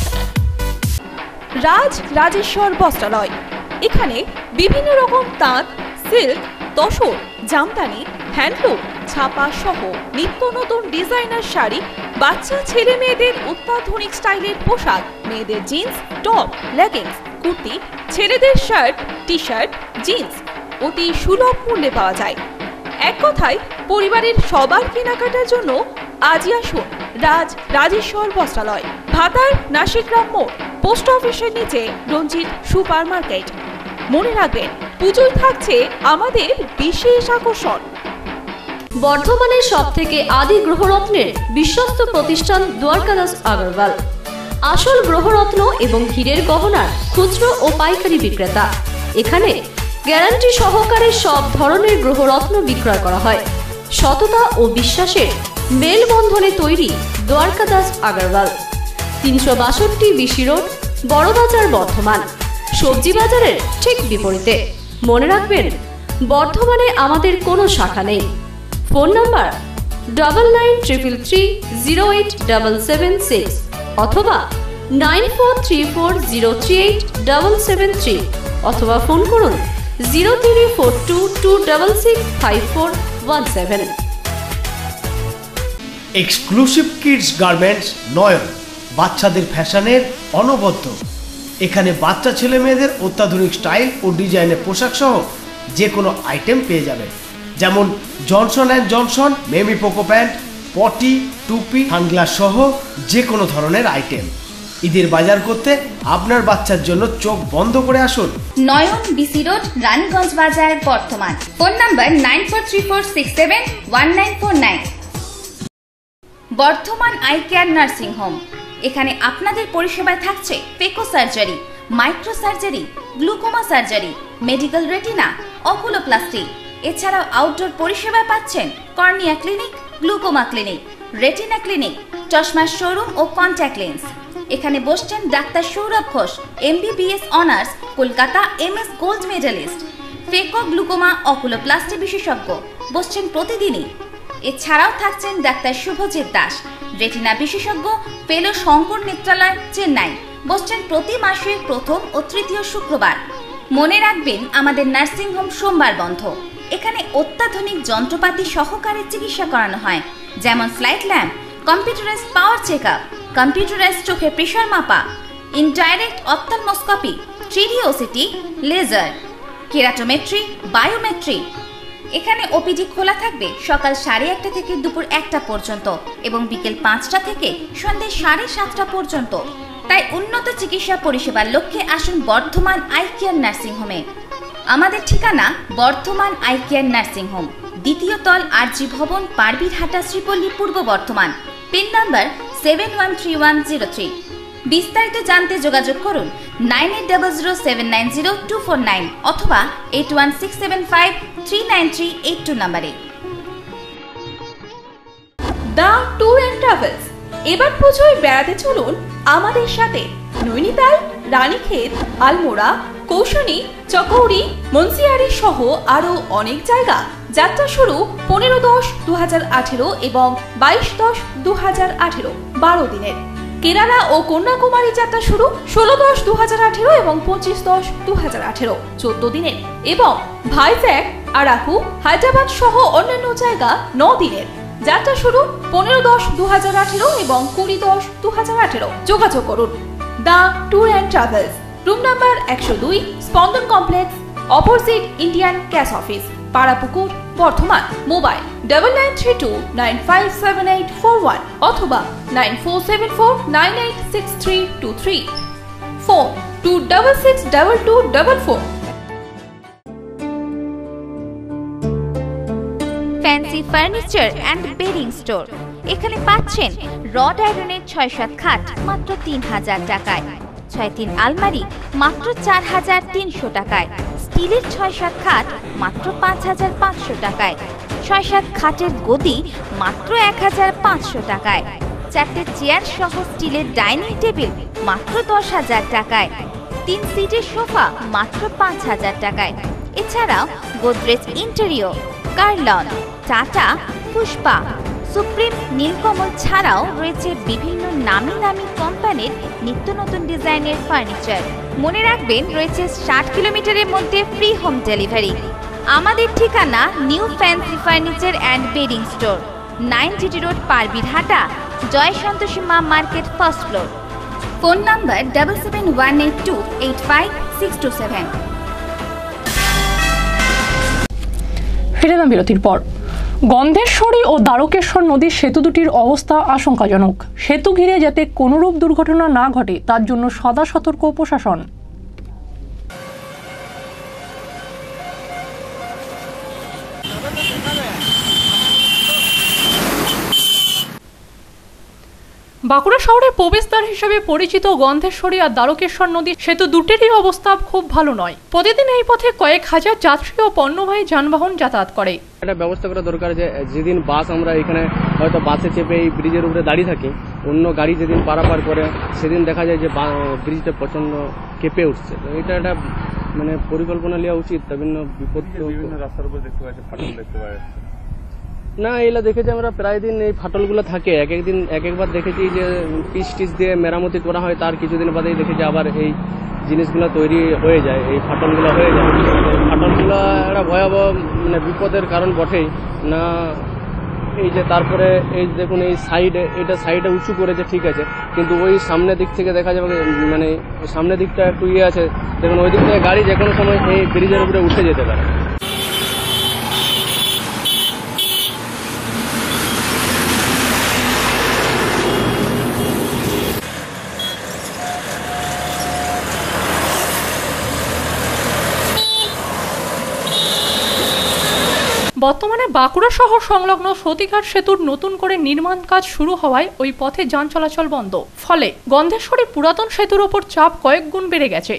D: Rajeshwar বস্ত্রালয়। এখানে বিভিন্ন রকম তাঁত, সিল্ক, তসর, জামদানি, হ্যান্ডলুম, ছাপা সহ নিত্য নতুন ডিজাইনার শাড়ি, বাচ্চা ছেলে মেয়েদের অত্যাধুনিক স্টাইলের পোশাক, মেয়েদের জিন্স, টপ, লেগিংস, কুর্তি, ছেলেদের শার্ট, টি শার্ট, জিন্স অতি সুলভ মূল্যে পাওয়া যায়। এক কথায় পরিবারের সবার কেনাকাটার জন্য আজই আসুন রাজেশ্বর বস্ত্রালয়, ভাতার নাসিকগ্রাম মোড়, পোস্ট অফিসের নিচে রঞ্জিত সুপার মার্কেট। মনে রাখবেন, পুজোয় থাকছে আমাদের বিশেষ আকর্ষণ।
B: বর্ধমানের সবথেকে আদি গ্রহরত্নের বিশ্বস্ত প্রতিষ্ঠান দ্বারকাদাস আগরওয়াল। আসল গ্রহরত্ন এবং হীরের গহনার খুচরো ও পাইকারি বিক্রেতা। এখানে গ্যারান্টি সহকারে সব ধরনের গ্রহরত্ন বিক্রয় করা হয়। সততা ও বিশ্বাসের মেলবন্ধনে তৈরি দ্বারকাদাস আগরওয়াল। 362 BC road, Barabazar, Bardhaman. সবজি বাজারের ঠিক বিপরীতে। মনে রাখবেন, বর্ধমানে আমাদের কোনো শাখা নেই। ফোন নাম্বার 9933308776 অথবা 9434038773 অথবা ফোন করুন 0342266547।
H: এক্সক্লুসিভ কিডস গার্মেন্টস নয়ন, বাচ্চাদের ফ্যাশনের অনবদ্য। এখানে বাচ্চা ছেলে মেয়েদের অত্যাধুনিক স্টাইল ও ডিজাইনের পোশাক সহ যে কোনো আইটেম পেয়ে যাবেন, যেমন Johnson and Johnson, MamyPoko pant, potty, টুপি, সানগ্লাস সহ যে কোনো ধরনের আইটেম। ঈদের বাজার করতে আপনার বাচ্চার জন্য চোখ বন্ধ করে আসুন।
C: নয়ন, BC road, Raniganj Bazar, Bardhaman. Phone number 9434671949। Bardhaman eye care nursing home. এখানে আপনাদের পরিষেবায় থাকছে phaco surgery, micro surgery, glaucoma surgery, medical retina, oculoplasty. এছাড়াও আউটডোর পরিষেবায় পাচ্ছেন cornea clinic, glaucoma clinic, retina clinic, চশমার শোরুম ও কন্ট্যাক্ট লেন্স। এখানে বসছেন ডাক্তার Sourav Ghosh, MBBS honours, Kolkata, MS gold medalist, phaco, glaucoma, oculoplasty বিশেষজ্ঞ। বসছেন প্রতিদিনই। এছাড়াও থাকছেন ডাক্তার শুভজিৎ দাস, রেটিনা বিশেষজ্ঞ, ফেলো, শঙ্কর নেত্রালয়, চেন্নাই। বসছেন প্রতি মাসের প্রথম ও তৃতীয় শুক্রবার। মনে রাখবেন, আমাদের নার্সিং হোম সোমবার বন্ধ। এখানে অত্যাধুনিক যন্ত্রপাতি সহকারে চিকিৎসা করানো হয়, যেমন slit lamp, computerize power check up, computerize চোখের প্রেশার মাপা, indirect ophthalmoscopy, 3D OCT, laser, keratometry, biometry. এখানে ওপিডি খোলা থাকবে সকাল 1:30 থেকে দুপুর 1টা পর্যন্ত এবং বিকেল 5টা থেকে সন্ধ্যে 7:30 পর্যন্ত। তাই উন্নত চিকিৎসা পরিষেবার লক্ষ্যে আসুন বর্ধমান আই কেয়ার নার্সিং হোমে। আমাদের ঠিকানা Bardhaman eye care nursing home, দ্বিতীয় তল, RG ভবন, পারবিরহাটা, শ্রীপল্লী, পূর্ব বর্ধমান। Pin number 713103। বিস্তারিত জানতে যোগাযোগ করুন 9800790249 অথবা 8167539382 নম্বরে।
D: The tour and travels. এবার পুজোয় বেড়াতে চলুন আমাদের সাথে। নৈনিতাল, রানীক্ষেত, আলমোড়া, কৌশনী, চকৌড়ি, মুন্সিয়ারি সহ আরো অনেক জায়গা। যাত্রা শুরু 15-10-2018 এবং 22-10-2018, 12 দিনের। কেরালা ও কন্যাকুমারী যাত্রা শুরু 16-10-2018 এবং 25-10-2018, 14 দিনের। এবং ভাইজ্যাক, আরাকু, হায়দ্রাবাদ সহ অন্যান্য জায়গা 9 দিনের।
C: যাত্রা শুরু 15-10-2018 এবং 20-10-2018। যোগাযোগ করুন the tour and travels, room number 102, Spandan complex, opposite Indian cash office, Parapukur, Bardhaman. Mobile 9932957841 অথবা 9474986323। Phone 26622244।
J: Fancy furniture and bedding store. এখানে পাচ্ছেন রড আয়রনের 6-7 খাট মাত্র 3000 টাকায়, 6-3 আলমারি মাত্র 4300 টাকায়, স্টিলের 6-7 খাট মাত্র 5500 টাকায়, 6-7 খাটের গদি মাত্র 1500 টাকায়, 4টে চেয়ার সহ স্টিলের ডাইনিং টেবিল মাত্র 10000 টাকায়, 3 সিটের সোফা মাত্র 5000 টাকায়। এছাড়াও গোদরেজ ইন্টেরিয়র, কার্লন, টাটা, পুষ্পা, সুপ্রিম, নীলকমল ছাড়াও রয়েছে বিভিন্ন নামি দামি কোম্পানির নিত্য নতুন ডিজাইনের ফার্নিচার। মনে রাখবেন, রয়েছে 60 কিলোমিটারের মধ্যে ফ্রি হোম ডেলিভারি। আমাদের ঠিকানা new fancy furniture and bedding store, 9GT road, Parbirhata, Joy Santoshi Ma market, first floor. Phone number 7718285627।
A: ফিরে এলাম বিরতির পর। গন্ধেশ্বরী ও দ্বারকেশ্বর নদীর সেতু দুটির অবস্থা আশঙ্কাজনক। সেতু ঘিরে যাতে কোনোরূপ দুর্ঘটনা না ঘটে তার জন্য সদা সতর্ক প্রশাসন। বাঁকুড়া শহরের প্রবেশদ্বার হিসেবে পরিচিত গন্ধেশ্বরী আর দ্বারকেশ্বর নদীর সেতু দুটিরই অবস্থা খুব ভালো নয়। প্রতিদিন এই পথে কয়েক হাজার যাত্রী ও পণ্যবাহী যানবাহন যাতায়াত করে।
N: একটা ব্যবস্থা করা দরকার যে যেদিন বাস আমরা এখানে হয়তো বাসে চেপে এই ব্রিজের উপরে দাঁড়িয়ে থাকি, অন্য গাড়ি যেদিন পারাপার করে সেদিন দেখা যায় যে ব্রিজটা প্রচন্ড কেঁপে উঠছে। তো এটা একটা মানে পরিকল্পনা নেওয়া উচিত। বিভিন্ন বিপদ বিভিন্ন রাস্তার উপর দেখতে পাচ্ছি ফাটল দেখতে পাওয়া যাচ্ছে না, এগুলো দেখেছি আমরা প্রায় দিন এই ফাটলগুলো থাকে। একবার দেখেছি যে পিচ টিচ দিয়ে মেরামতি করা হয়, তার কিছুদিন বাদেই দেখেছি আবার এই জিনিসগুলো তৈরি হয়ে যায়, এই ফাটলগুলো হয়ে যায়। ফাটলগুলো একটা ভয়াবহ মানে বিপদের কারণ বটেই না। এই যে তারপরে এই দেখুন এই এটা সাইডে উঁচু করেছে ঠিক আছে, কিন্তু ওই সামনের দিক থেকে দেখা যাবে মানে সামনের দিকটা একটু আছে, দেখুন ওই দিক থেকে গাড়ি যে কোনো সময় এই ব্রিজের উপরে উঠে যেতে পারে।
A: বর্তমানে বাঁকুড়া শহর সংলগ্ন সতীঘাট সেতুর নতুন করে নির্মাণ কাজ শুরু হওয়ায় ওই পথে যান চলাচল বন্ধ। ফলে গন্ধেশ্বরী পুরাতন সেতুর ওপর চাপ কয়েক গুণ বেড়ে গেছে।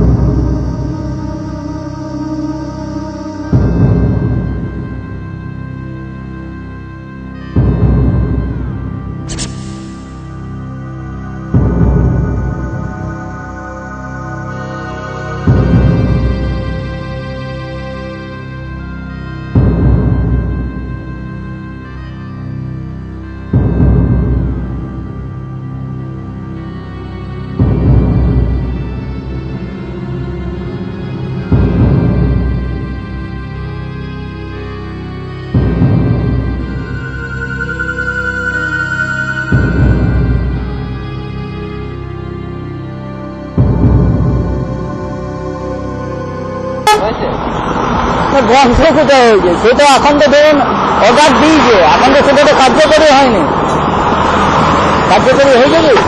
O: বন্ধ কোথায় হয়েছে সেটা এখন তো ধরুন অর্ডার দিয়েছে, এখন তো সেটা তো কার্যকরী হয়নি। কার্যকরী হয়ে যাবে।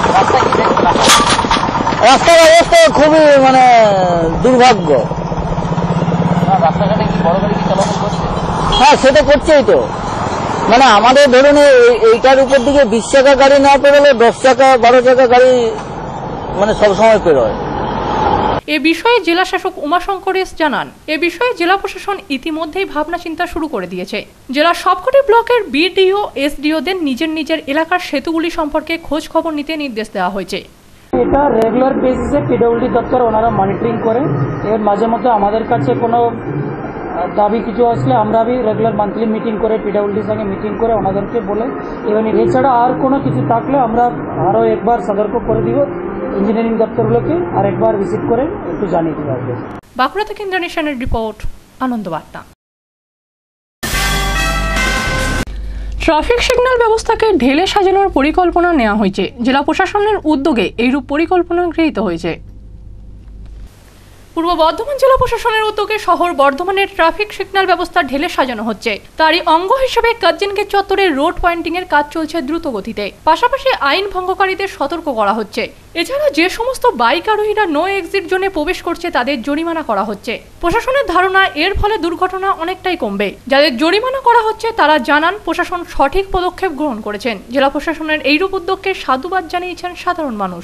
O: রাস্তার অবস্থা খুবই মানে দুর্ভাগ্য। রাস্তাঘাটে কি বড় গাড়ি কি চলাচল করছে? হ্যাঁ, সেটা করছেই তো। মানে আমাদের ধরুন এইটার উপর দিকে 20 চাকা গাড়ি না পেরোলে 10 চাকা 12 চাকা গাড়ি মানে সবসময় পেরোয়।
A: এ বিষয়ে জেলা শাসক উমাশঙ্কর এস জানান, এ বিষয়ে জেলা প্রশাসন ইতিমধ্যেই ভাবনা চিন্তা শুরু করে দিয়েছে। জেলার সবকটি ব্লকের বিডিও এসডিওদের নিজের এলাকার সেতুগুলি সম্পর্কে খোঁজ খবর নিতে নির্দেশ দেওয়া হয়েছে।
P: এটা রেগুলার বেসিসে পিডব্লিউডি দপ্তর ওনারা মনিটরিং করে। এর মাঝে মধ্যে আমাদের কাছে কোনো দাবি কিছু আসলে আমরা রেগুলার মান্থলি মিটিং করে পিডব্লিউডির সঙ্গে মিটিং করে ওনাদেরকে বলে, এবং এছাড়া আর কোনো কিছু থাকলে আমরা আরও একবার সতর্ক করে দিব ইঞ্জিনিয়ারিং দপ্তরগুলোকে, আর একবার ভিজিট করে একটু জানিয়ে দিতে হবে।
A: বাঁকুড়া থেকে ইন্টারন্যাশনাল রিপোর্ট, আনন্দ বার্তা। ট্রাফিক সিগন্যাল ব্যবস্থাকে ঢেলে সাজানোর পরিকল্পনা নেওয়া হয়েছে। জেলা প্রশাসনের উদ্যোগে এইরূপ পরিকল্পনা গৃহীত হয়েছে। পূর্ব বর্ধমান জেলা প্রশাসনের উদ্যোগে শহর বর্ধমানের ট্রাফিক সিগন্যাল ব্যবস্থা ঢেলে সাজানো হচ্ছে। তারই অঙ্গ হিসেবে কার্জনগেট চত্বরে রোড পয়েন্টিং এর কাজ চলছে দ্রুত গতিতে। পাশাপাশি আইন ভঙ্গকারীদের সতর্ক করা হচ্ছে। এছাড়া যে সমস্ত বাইক আরোহীরা নো এক্সিট জোনে প্রবেশ করছে তাদের জরিমানা করা হচ্ছে। প্রশাসনের ধারণা এর ফলে দুর্ঘটনা অনেকটাই কমবে। যাদের জরিমানা করা হচ্ছে তারা জানান প্রশাসন সঠিক পদক্ষেপ গ্রহণ করেছেন। জেলা প্রশাসনের এইরূপ উদ্যোগকে সাধুবাদ জানিয়েছেন সাধারণ মানুষ।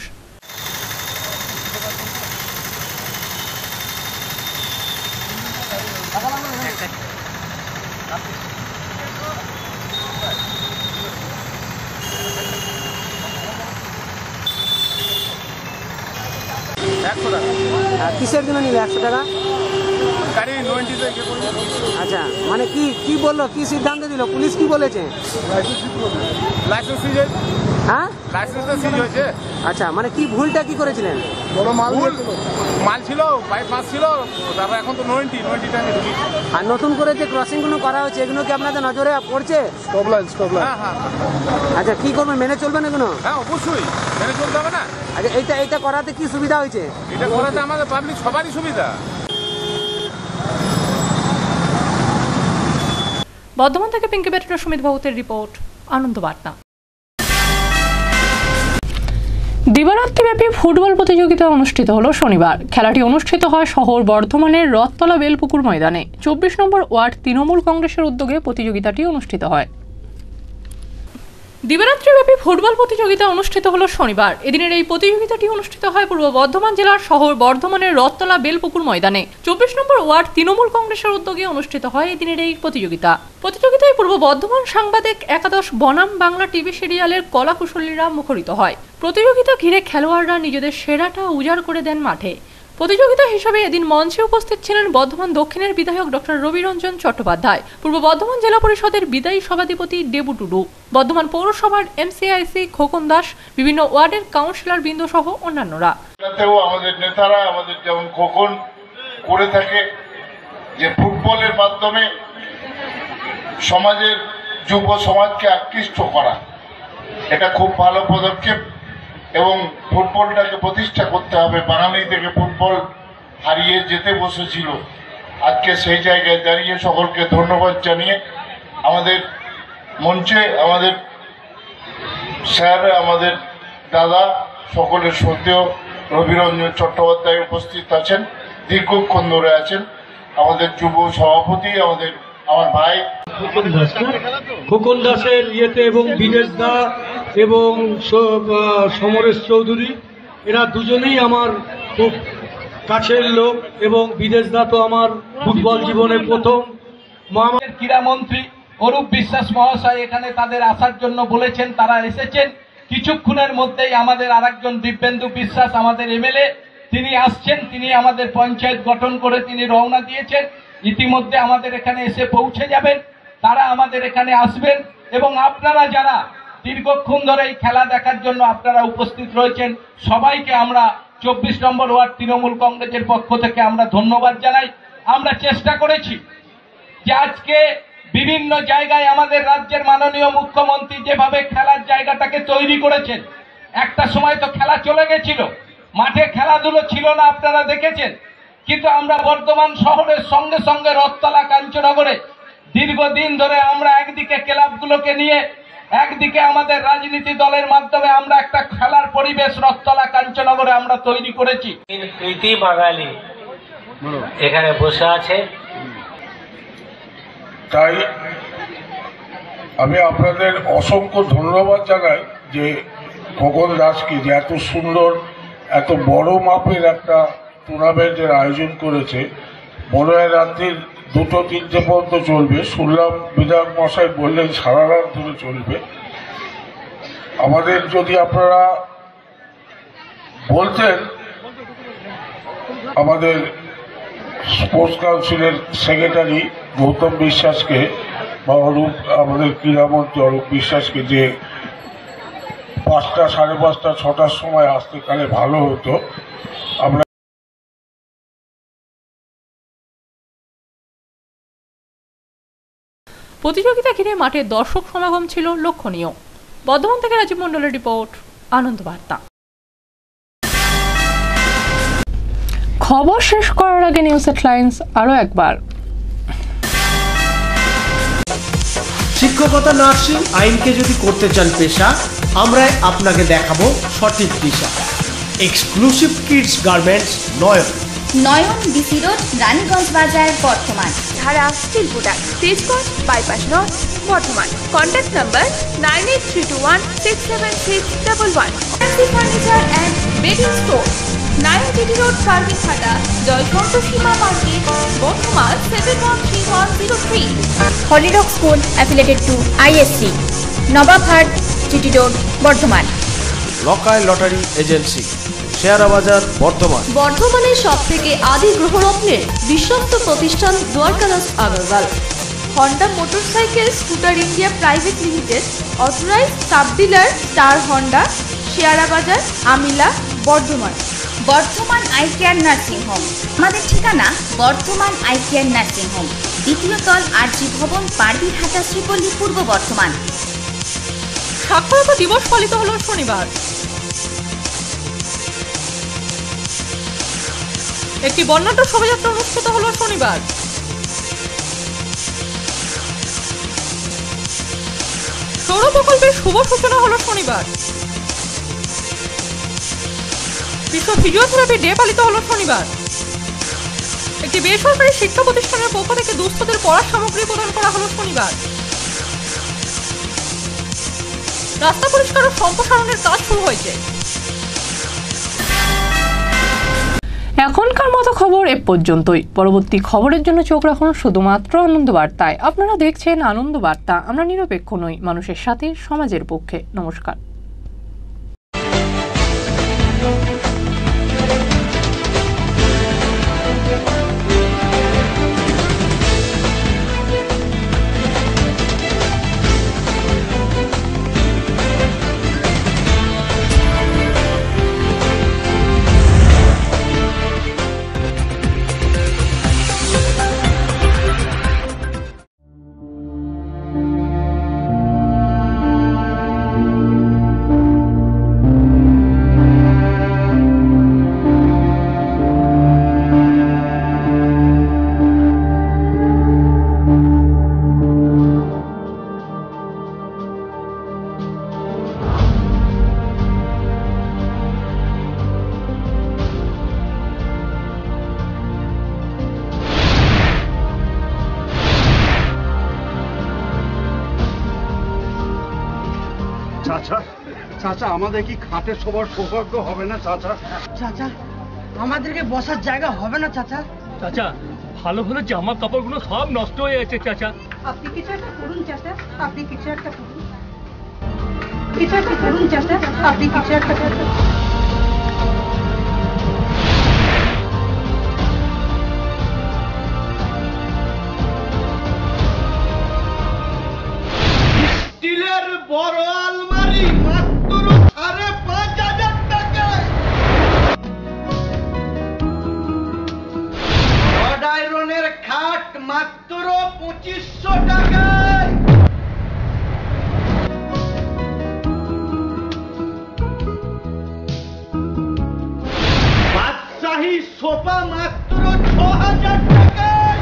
Q: কিসের জন্য নিলে 100 টাকা? আচ্ছা, মানে কি বললো, কি সিদ্ধান্ত দিল, পুলিশ কি বলেছে? হ্যাঁ, আচ্ছা, মানে কি ভুলটা কি করেছিলেন?
R: মাল ছিল, বাইপাস ছিল, তারপর এখন তো 90
Q: আর নতুন করে যে ক্রসিং গুলো করা হচ্ছে এগুলো কি আপনাদের নজরে পড়ছে?
R: Stop line.
Q: আচ্ছা, কি করবেন, মেনে চলবেন এগুলো?
R: হ্যাঁ, অবশ্যই মেনে চলতে হবে না।
Q: আচ্ছা, এইটা করাতে কি সুবিধা হয়েছে?
R: এটা করাতে আমাদের পাবলিক সবারই সুবিধা।
A: বর্ধমান থেকে পিঙ্কি ব্যাটার সুমিত ভৌতের রিপোর্ট, আনন্দ বার্তা। দিবারাত্রিব্যাপী ফুটবল প্রতিযোগিতা অনুষ্ঠিত হলো শনিবার। খেলাটি অনুষ্ঠিত হয় শহর বর্ধমানের রথতলা বেলপুকুর ময়দানে। 24 নম্বর ওয়ার্ড তৃণমূল কংগ্রেসের উদ্যোগে প্রতিযোগিতাটি অনুষ্ঠিত হয়। দিবারাত্রিব্যাপী ফুটবল প্রতিযোগিতা অনুষ্ঠিত হলো শনিবার। এদিনের এই প্রতিযোগিতাটি অনুষ্ঠিত হয় পূর্ব বর্ধমান জেলার শহর বর্ধমানের রথতলা বেলপুকুর ময়দানে। 24 নম্বর ওয়ার্ড তৃণমূল কংগ্রেসের উদ্যোগে অনুষ্ঠিত হয় এদিনের এই প্রতিযোগিতায় পূর্ব বর্ধমান সাংবাদিক একাদশ বনাম বাংলা টিভি সিরিয়ালের কলাকুশলীরা মুখরিত হয়। প্রতিযোগিতা ঘিরে খেলোয়াড়রা নিজেদের সেরাটা উজাড় করে দেন মাঠে। প্রতিযোগিতা হিসেবে এদিন মঞ্চে উপস্থিত ছিলেন বর্ধমান দক্ষিণের বিধায়ক ডক্টর রবিরঞ্জন চট্টোপাধ্যায়, পূর্ব বর্ধমান জেলা পরিষদের বিদায়ী সভাধিপতি দেবু টুডু, বর্ধমান পৌরসভার এমসিআইসি খোকন দাস, বিভিন্ন ওয়ার্ডের কাউন্সিলর বৃন্দ সহ অন্যান্যরা।
T: আমাদের নেতারা আমাদের যেমন খোকন করে থাকে যে ফুটবলের মাধ্যমে সমাজের যুব সমাজকে আকৃষ্ট করা, এটা খুব ভালো পদক্ষেপ এবং ফুটবলটাকে প্রতিষ্ঠা করতে হবে। বাঙালি থেকে ফুটবল হারিয়ে যেতে বসেছিল, আজকে সেই জায়গায় দাঁড়িয়ে সকলকে ধন্যবাদ জানিয়ে আমাদের মঞ্চে আমাদের স্যার, আমাদের দাদা, সকলের শ্রদ্ধেয় রবিরঞ্জন চট্টোপাধ্যায় উপস্থিত আছেন, দীর্ঘক্ষণ ধরে আছেন, আমাদের যুব সভাপতি, আমার ভাই
M: খোকন দাসের ইয়েতে এবং বিদেশ দা এবং সমরেশ চৌধুরী, এরা দুজনেই আমার খুব কাছের লোক এবং বিদেশ দা তো আমার ফুটবল জীবনে প্রথম।
U: আমাদের ক্রীড়ামন্ত্রী অরূপ বিশ্বাস মহাশয় এখানে তাদের আসার জন্য বলেছেন, তারা এসেছেন। কিছুক্ষণের মধ্যেই আমাদের আরেকজন দিব্যেন্দু বিশ্বাস আমাদের এমএলএ তিনি আসছেন, তিনি আমাদের পঞ্চায়েত গঠন করে তিনি রওনা দিয়েছেন, ইতিমধ্যে আমাদের এখানে এসে পৌঁছে যাবেন। তারা আমাদের এখানে আসবেন এবং আপনারা যারা দীর্ঘক্ষণ ধরে এই খেলা দেখার জন্য আপনারা উপস্থিত রয়েছেন, সবাইকে আমরা 24 নম্বর ওয়ার্ড তৃণমূল কংগ্রেসের পক্ষ থেকে আমরা ধন্যবাদ জানাই। আমরা চেষ্টা করেছি যে আজকে বিভিন্ন জায়গায় আমাদের রাজ্যের মাননীয় মুখ্যমন্ত্রী যেভাবে খেলার জায়গাটাকে তৈরি করেছেন, একটা সময় তো খেলা চলে গেছিল, মাঠে খেলাধুলো ছিল না, আপনারা দেখেছেন। কিন্তু আমরা বর্ধমান শহরের সঙ্গে সঙ্গে রথতলা কাঞ্চননগরে দীর্ঘদিন ধরে আমরা একদিকে ক্লাবগুলোকে নিয়ে, একদিকে আমাদের রাজনীতি দলের মাধ্যমে আমরা একটা খেলার পরিবেশ রথতলা কাঞ্চননগরে আমরা তৈরি করেছি।
V: প্রীতি বাঙালি এখানে বসে আছে,
T: তাই আমি আপনাদের অসংখ্য ধন্যবাদ জানাই যে খোকন দাসকে যে এত সুন্দর, এত বড় মাপের একটা টুর্নামেন্টের আয়োজন করেছে। মনে হয় রাত্রির 2-3টে পর্যন্ত চলবে, শুনলাম বিধায়ক মশাই বললেন সারা রাত ধরে চলবে। আমাদের যদি আপনারা বলতেন আমাদের স্পোর্টস কাউন্সিলের সেক্রেটারি গৌতম বিশ্বাসকে বা আমাদের ক্রীড়ামন্ত্রী অরূপ বিশ্বাসকে যে 5টা, 5:30, 6টার সময় আসতে তাহলে ভালো হতো। আমরা
A: প্রতিযোগিতা ঘিরে মাঠে দর্শক সমাগম ছিল লক্ষণীয়। বর্ধমান থেকে রাজীব মণ্ডলের রিপোর্ট, আনন্দ বার্তা। খবর শেষ করার আগে নিউজ হেডলাইন্স আরো একবার।
H: শিক্ষকতা, নার্সিং, আইনকে যদি করতে চান পেশা, আমরাই আপনাকে দেখাবো সঠিক দিশা। Exclusive kids garments Nayan,
C: Nayan DC road, Raniganj Bazar, Bardhaman.
D: Dhara still product, Tejganj bypass road, Bardhaman. Contact number 9832167611।
C: Fancy furniture and bedding store, Narayangiri road, Karbighata, Joykantha Sima market, Bardhaman 713103। হলিডক school affiliated to ISC, Nawabhat, GT road, Bardhaman.
H: লকায় লটারি এজেন্সি, শেয়ারা বাজার, বর্ধমান।
B: বর্ধমানের সবথেকে আদি গ্রহরত্নের বিশ্বস্ত প্রতিষ্ঠান Dwarkadas Agarwal.
D: Honda motorcycle scooter India private limited, authorised sub dealer star Honda, শেয়ারা বাজার, আমিলা, Bardhaman.
C: Bardhaman eye care nursing home, আমাদের ঠিকানা Bardhaman eye care nursing home, দ্বিতীয় তল, RG ভবন, পারবিরহাটা, শ্রীপল্লী, পূর্ব বর্ধমান।
A: সাক্ষরতা দিবস পালিত হলো শনিবার। একটি বর্ণাঢ্য শোভাযাত্রা অনুষ্ঠিত হলো শনিবার। সৌর প্রকল্পের শুভ সূচনা হলো শনিবার। বিশ্ব ফিজিওথেরাপি ডে পালিত হলো শনিবার। একটি বেসরকারি শিক্ষা প্রতিষ্ঠানের পক্ষ থেকে দুস্থদের পড়ার সামগ্রী প্রদান করা হলো শনিবার। রাস্তা পরিষ্কার ও সম্প্রসারণের কাজ শুরু হয়েছে। এখনকার মতো খবর এ পর্যন্তই। পরবর্তী খবরের জন্য চোখ রাখুন শুধুমাত্র আনন্দ বার্তায়। আপনারা দেখছেন আনন্দ বার্তা, আমরা নিরপেক্ষ নই, মানুষের সাথে, সমাজের পক্ষে। নমস্কার।
K: চাচা, চাচা আমাদের কি খাটে শোবার সৌভাগ্য হবে না চাচা?
S: চাচা, আমাদেরকে বসার জায়গা হবে না চাচা?
E: চাচা, ভালো ভালো জামা কাপড়গুলো সব নষ্ট হয়ে গেছে চাচা।
L: আপনি কিছু একটা করুন চাচা, আপনি কিছু একটা করুন, কিছু একটা করুন চাচা, আপনি কিছু একটা করুন।
S: স্টিলের বড় আলমারি মাত্র 5,500 টাকায়। রড আয়রনের খাট মাত্র 2500 টাকায়। বাদশাহী সোফা মাত্র 6,000 টাকায়।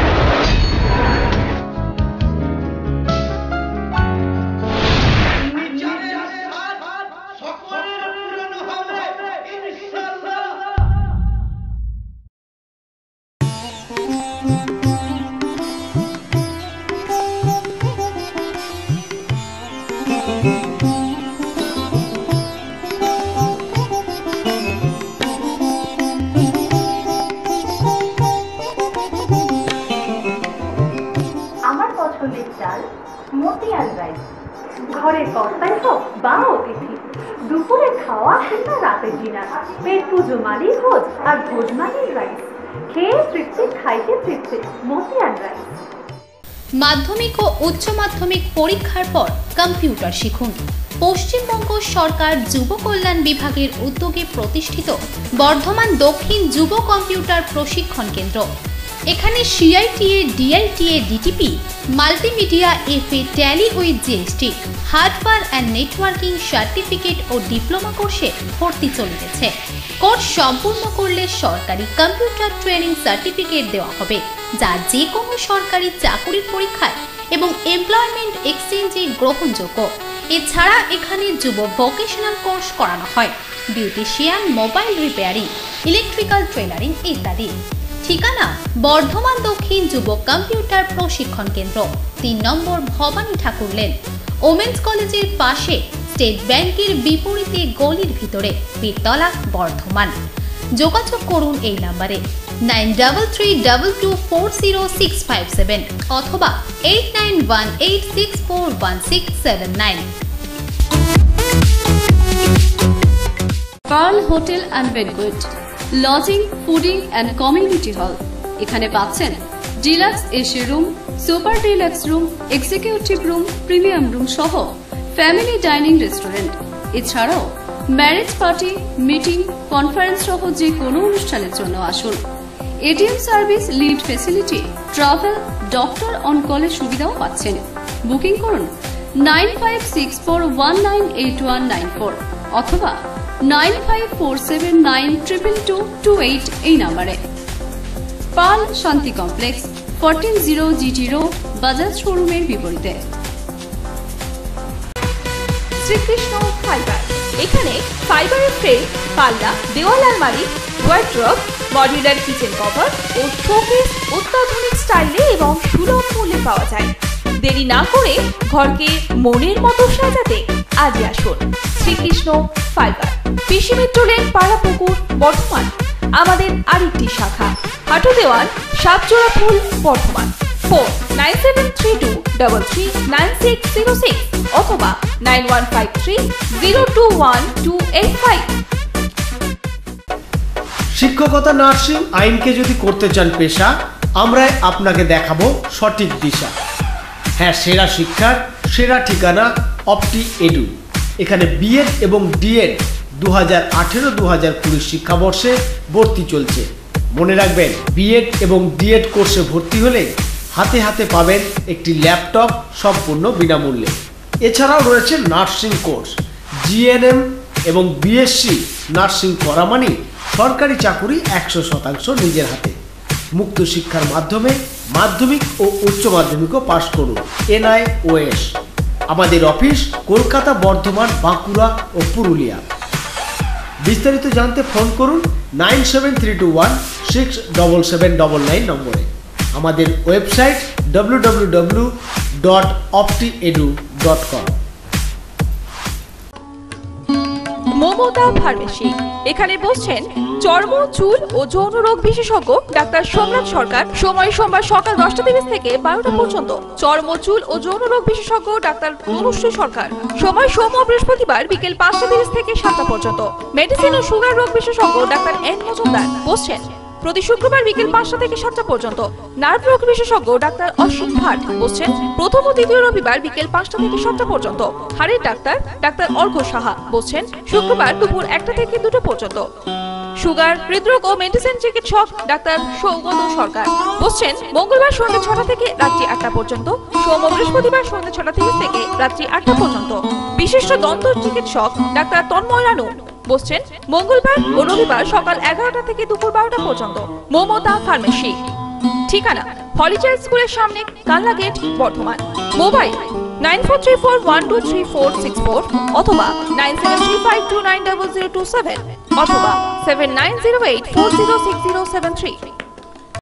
I: মতিয়াল রাইস, ঘরের কর্তাই হোক বা অতিথি, দুপুরে খাওয়া কিংবা রাতের ডিনার, পেট পুজো মানেই ভোজ, আর ভোজ মানেই রাইস। খেয়ে তৃপ্তি, খাইতে তৃপ্তি, মতিয়াল রাইস।
B: মাধ্যমিক ও উচ্চ মাধ্যমিক পরীক্ষার পর কম্পিউটার শিখুন। পশ্চিমবঙ্গ সরকার যুব কল্যাণ বিভাগের উদ্যোগে প্রতিষ্ঠিত বর্ধমান দক্ষিণ যুব কম্পিউটার প্রশিক্ষণ কেন্দ্র। এখানে CITA, DITA, DTP, multimedia, FA, tally with GST, hardware and networking certificate ও ডিপ্লোমা কোর্সে ভর্তি চলিতেছে। কোর্স সম্পূর্ণ করলে সরকারি কম্পিউটার ট্রেনিং সার্টিফিকেট দেওয়া হবে, যা যে কোনো সরকারি চাকরির পরীক্ষায় এবং এমপ্লয়মেন্ট এক্সচেঞ্জে গ্রহণযোগ্য। এছাড়া এখানে যুব ভোকেশনাল কোর্স করানো হয়, beautician, mobile repairing, electrical tailoring ইত্যাদি। ঠিকানা বর্ধমান দক্ষিণ যুব কম্পিউটার প্রশিক্ষণ কেন্দ্র, 3 নম্বর ভবানী ঠাকুর লেন, ওমেন্স কলেজের পাশে, স্টেট ব্যাংকের বিপরীতে গলির ভিতরে, পীরতলা, বর্ধমান। যোগাযোগ করুন এই নম্বরে 9332240657 অথবা 8918641679।
F: পার্ল হোটেল অ্যান্ড বেডগুড, lodging, fooding and community hall. এখানে পাচ্ছেন deluxe AC room, super deluxe room, executive room, premium room সহ ফ্যামিলি ডাইনিং রেস্টুরেন্ট। এছাড়াও ম্যারেজ পার্টি, মিটিং, কনফারেন্স সহ যে কোনো অনুষ্ঠানের জন্য আসুন। ATM service, lift facility, travel, doctor on কলের সুবিধাও পাচ্ছেন। বুকিং করুন 9564198194 অথবা 9547922228 এই নম্বরে। পাল শান্তি কমপ্লেক্স, 140 GT রোড, বাজাজ শোরুমের বিপরীতে।
D: শ্রীকৃষ্ণ ফাইবার, এখানে ফাইবারের ফ্রেম, পাল্লা, দেওয়াল আলমারি, ওয়ার্ড্রপ, মডিউলার কিচেন কভার ও শোকেস অত্যাধুনিক স্টাইলে এবং সুলভ মূল্যে পাওয়া যায়। দেরি না করে ঘরকে মনের মতো সাজাতে আজই আসুন Shrikrishna fibre, PC metro lane, Parapukur, Bardhaman. আমাদের আরেকটি শাখা হাটু দেওয়ান, সাতজোড়া ফুল, বর্ধমান। ফোন 9732339606 অথবা 9153021285।
H: শিক্ষকতা, নার্সিং, আইনকে যদি করতে চান পেশা, আমরাই আপনাকে দেখাবো সঠিক দিশা। হ্যাঁ, সেরা শিক্ষার সেরা ঠিকানা অপটি এডু। এখানে বিএড এবং ডিএড 2018-2020 শিক্ষাবর্ষে ভর্তি চলছে। মনে রাখবেন, বিএড এবং ডিএড কোর্সে ভর্তি হলে হাতে হাতে পাবেন একটি ল্যাপটপ সম্পূর্ণ বিনামূল্যে। এছাড়াও রয়েছে নার্সিং কোর্স, জিএনএম এবং বিএসসি নার্সিং করা মানে সরকারি চাকুরি 100% নিজের হাতে। মুক্ত শিক্ষার মাধ্যমে মাধ্যমিক ও উচ্চ মাধ্যমিকও পাশ করুন। NIOS। আমাদের অফিস কলকাতা, বর্ধমান, বাঁকুড়া ও পুরুলিয়া। বিস্তারিত জানতে ফোন করুন 9732167799 নম্বরে। আমাদের ওয়েবসাইট www.optiedu.com।
D: মমতা ফার্মেসি, এখানে বসছেন চর্ম, চুল ও যৌন রোগ বিশেষজ্ঞ ডাক্তার সোমনাথ সরকার। সময় সোমবার সকাল 10টা থেকে 12টা পর্যন্ত। চর্ম, চুল ও যৌন রোগ বিশেষজ্ঞ ডাক্তার তনুশ্রী সরকার। সময় সোম ও বৃহস্পতিবার বিকেল 5টা থেকে 7টা পর্যন্ত। মেডিসিন ও সুগার রোগ বিশেষজ্ঞ ডাক্তার N মজুমদার বসছেন প্রতি শুক্রবার বিকেল 5টা থেকে 7টা পর্যন্ত। নার্ভ রোগ বিশেষজ্ঞ ডাক্তার অসীম ভাট বসছেন প্রথম ও দ্বিতীয় রবিবার বিকেল 5টা থেকে 7টা পর্যন্ত। হাড়ের ডাক্তার ডাক্তার অর্ঘ সাহা বসছেন শুক্রবার দুপুর 1টা থেকে 2টা পর্যন্ত। সুগার, হৃদরোগ ও মেডিসিন চিকিৎসক ডাক্তার সৌগত সরকার বসছেন মঙ্গলবার সন্ধ্যে 6টা থেকে রাত্রি 8টা পর্যন্ত। সোম ও বৃহস্পতিবার সন্ধ্যে 6টা থেকে রাত্রি 8টা পর্যন্ত। বিশিষ্ট দন্ত চিকিৎসক ডাক্তার তন্ময় রানু বসছেন মঙ্গলবার ও রবিবার সকাল 11টা থেকে দুপুর 12টা পর্যন্ত। মমতা ফার্মেসি, ঠিকানা হলিচাইল্ড স্কুলের সামনে, কালনা গেট, বর্ধমান। মোবাইল 9434123464 অথবা 9735290027 অথবা 7908406073।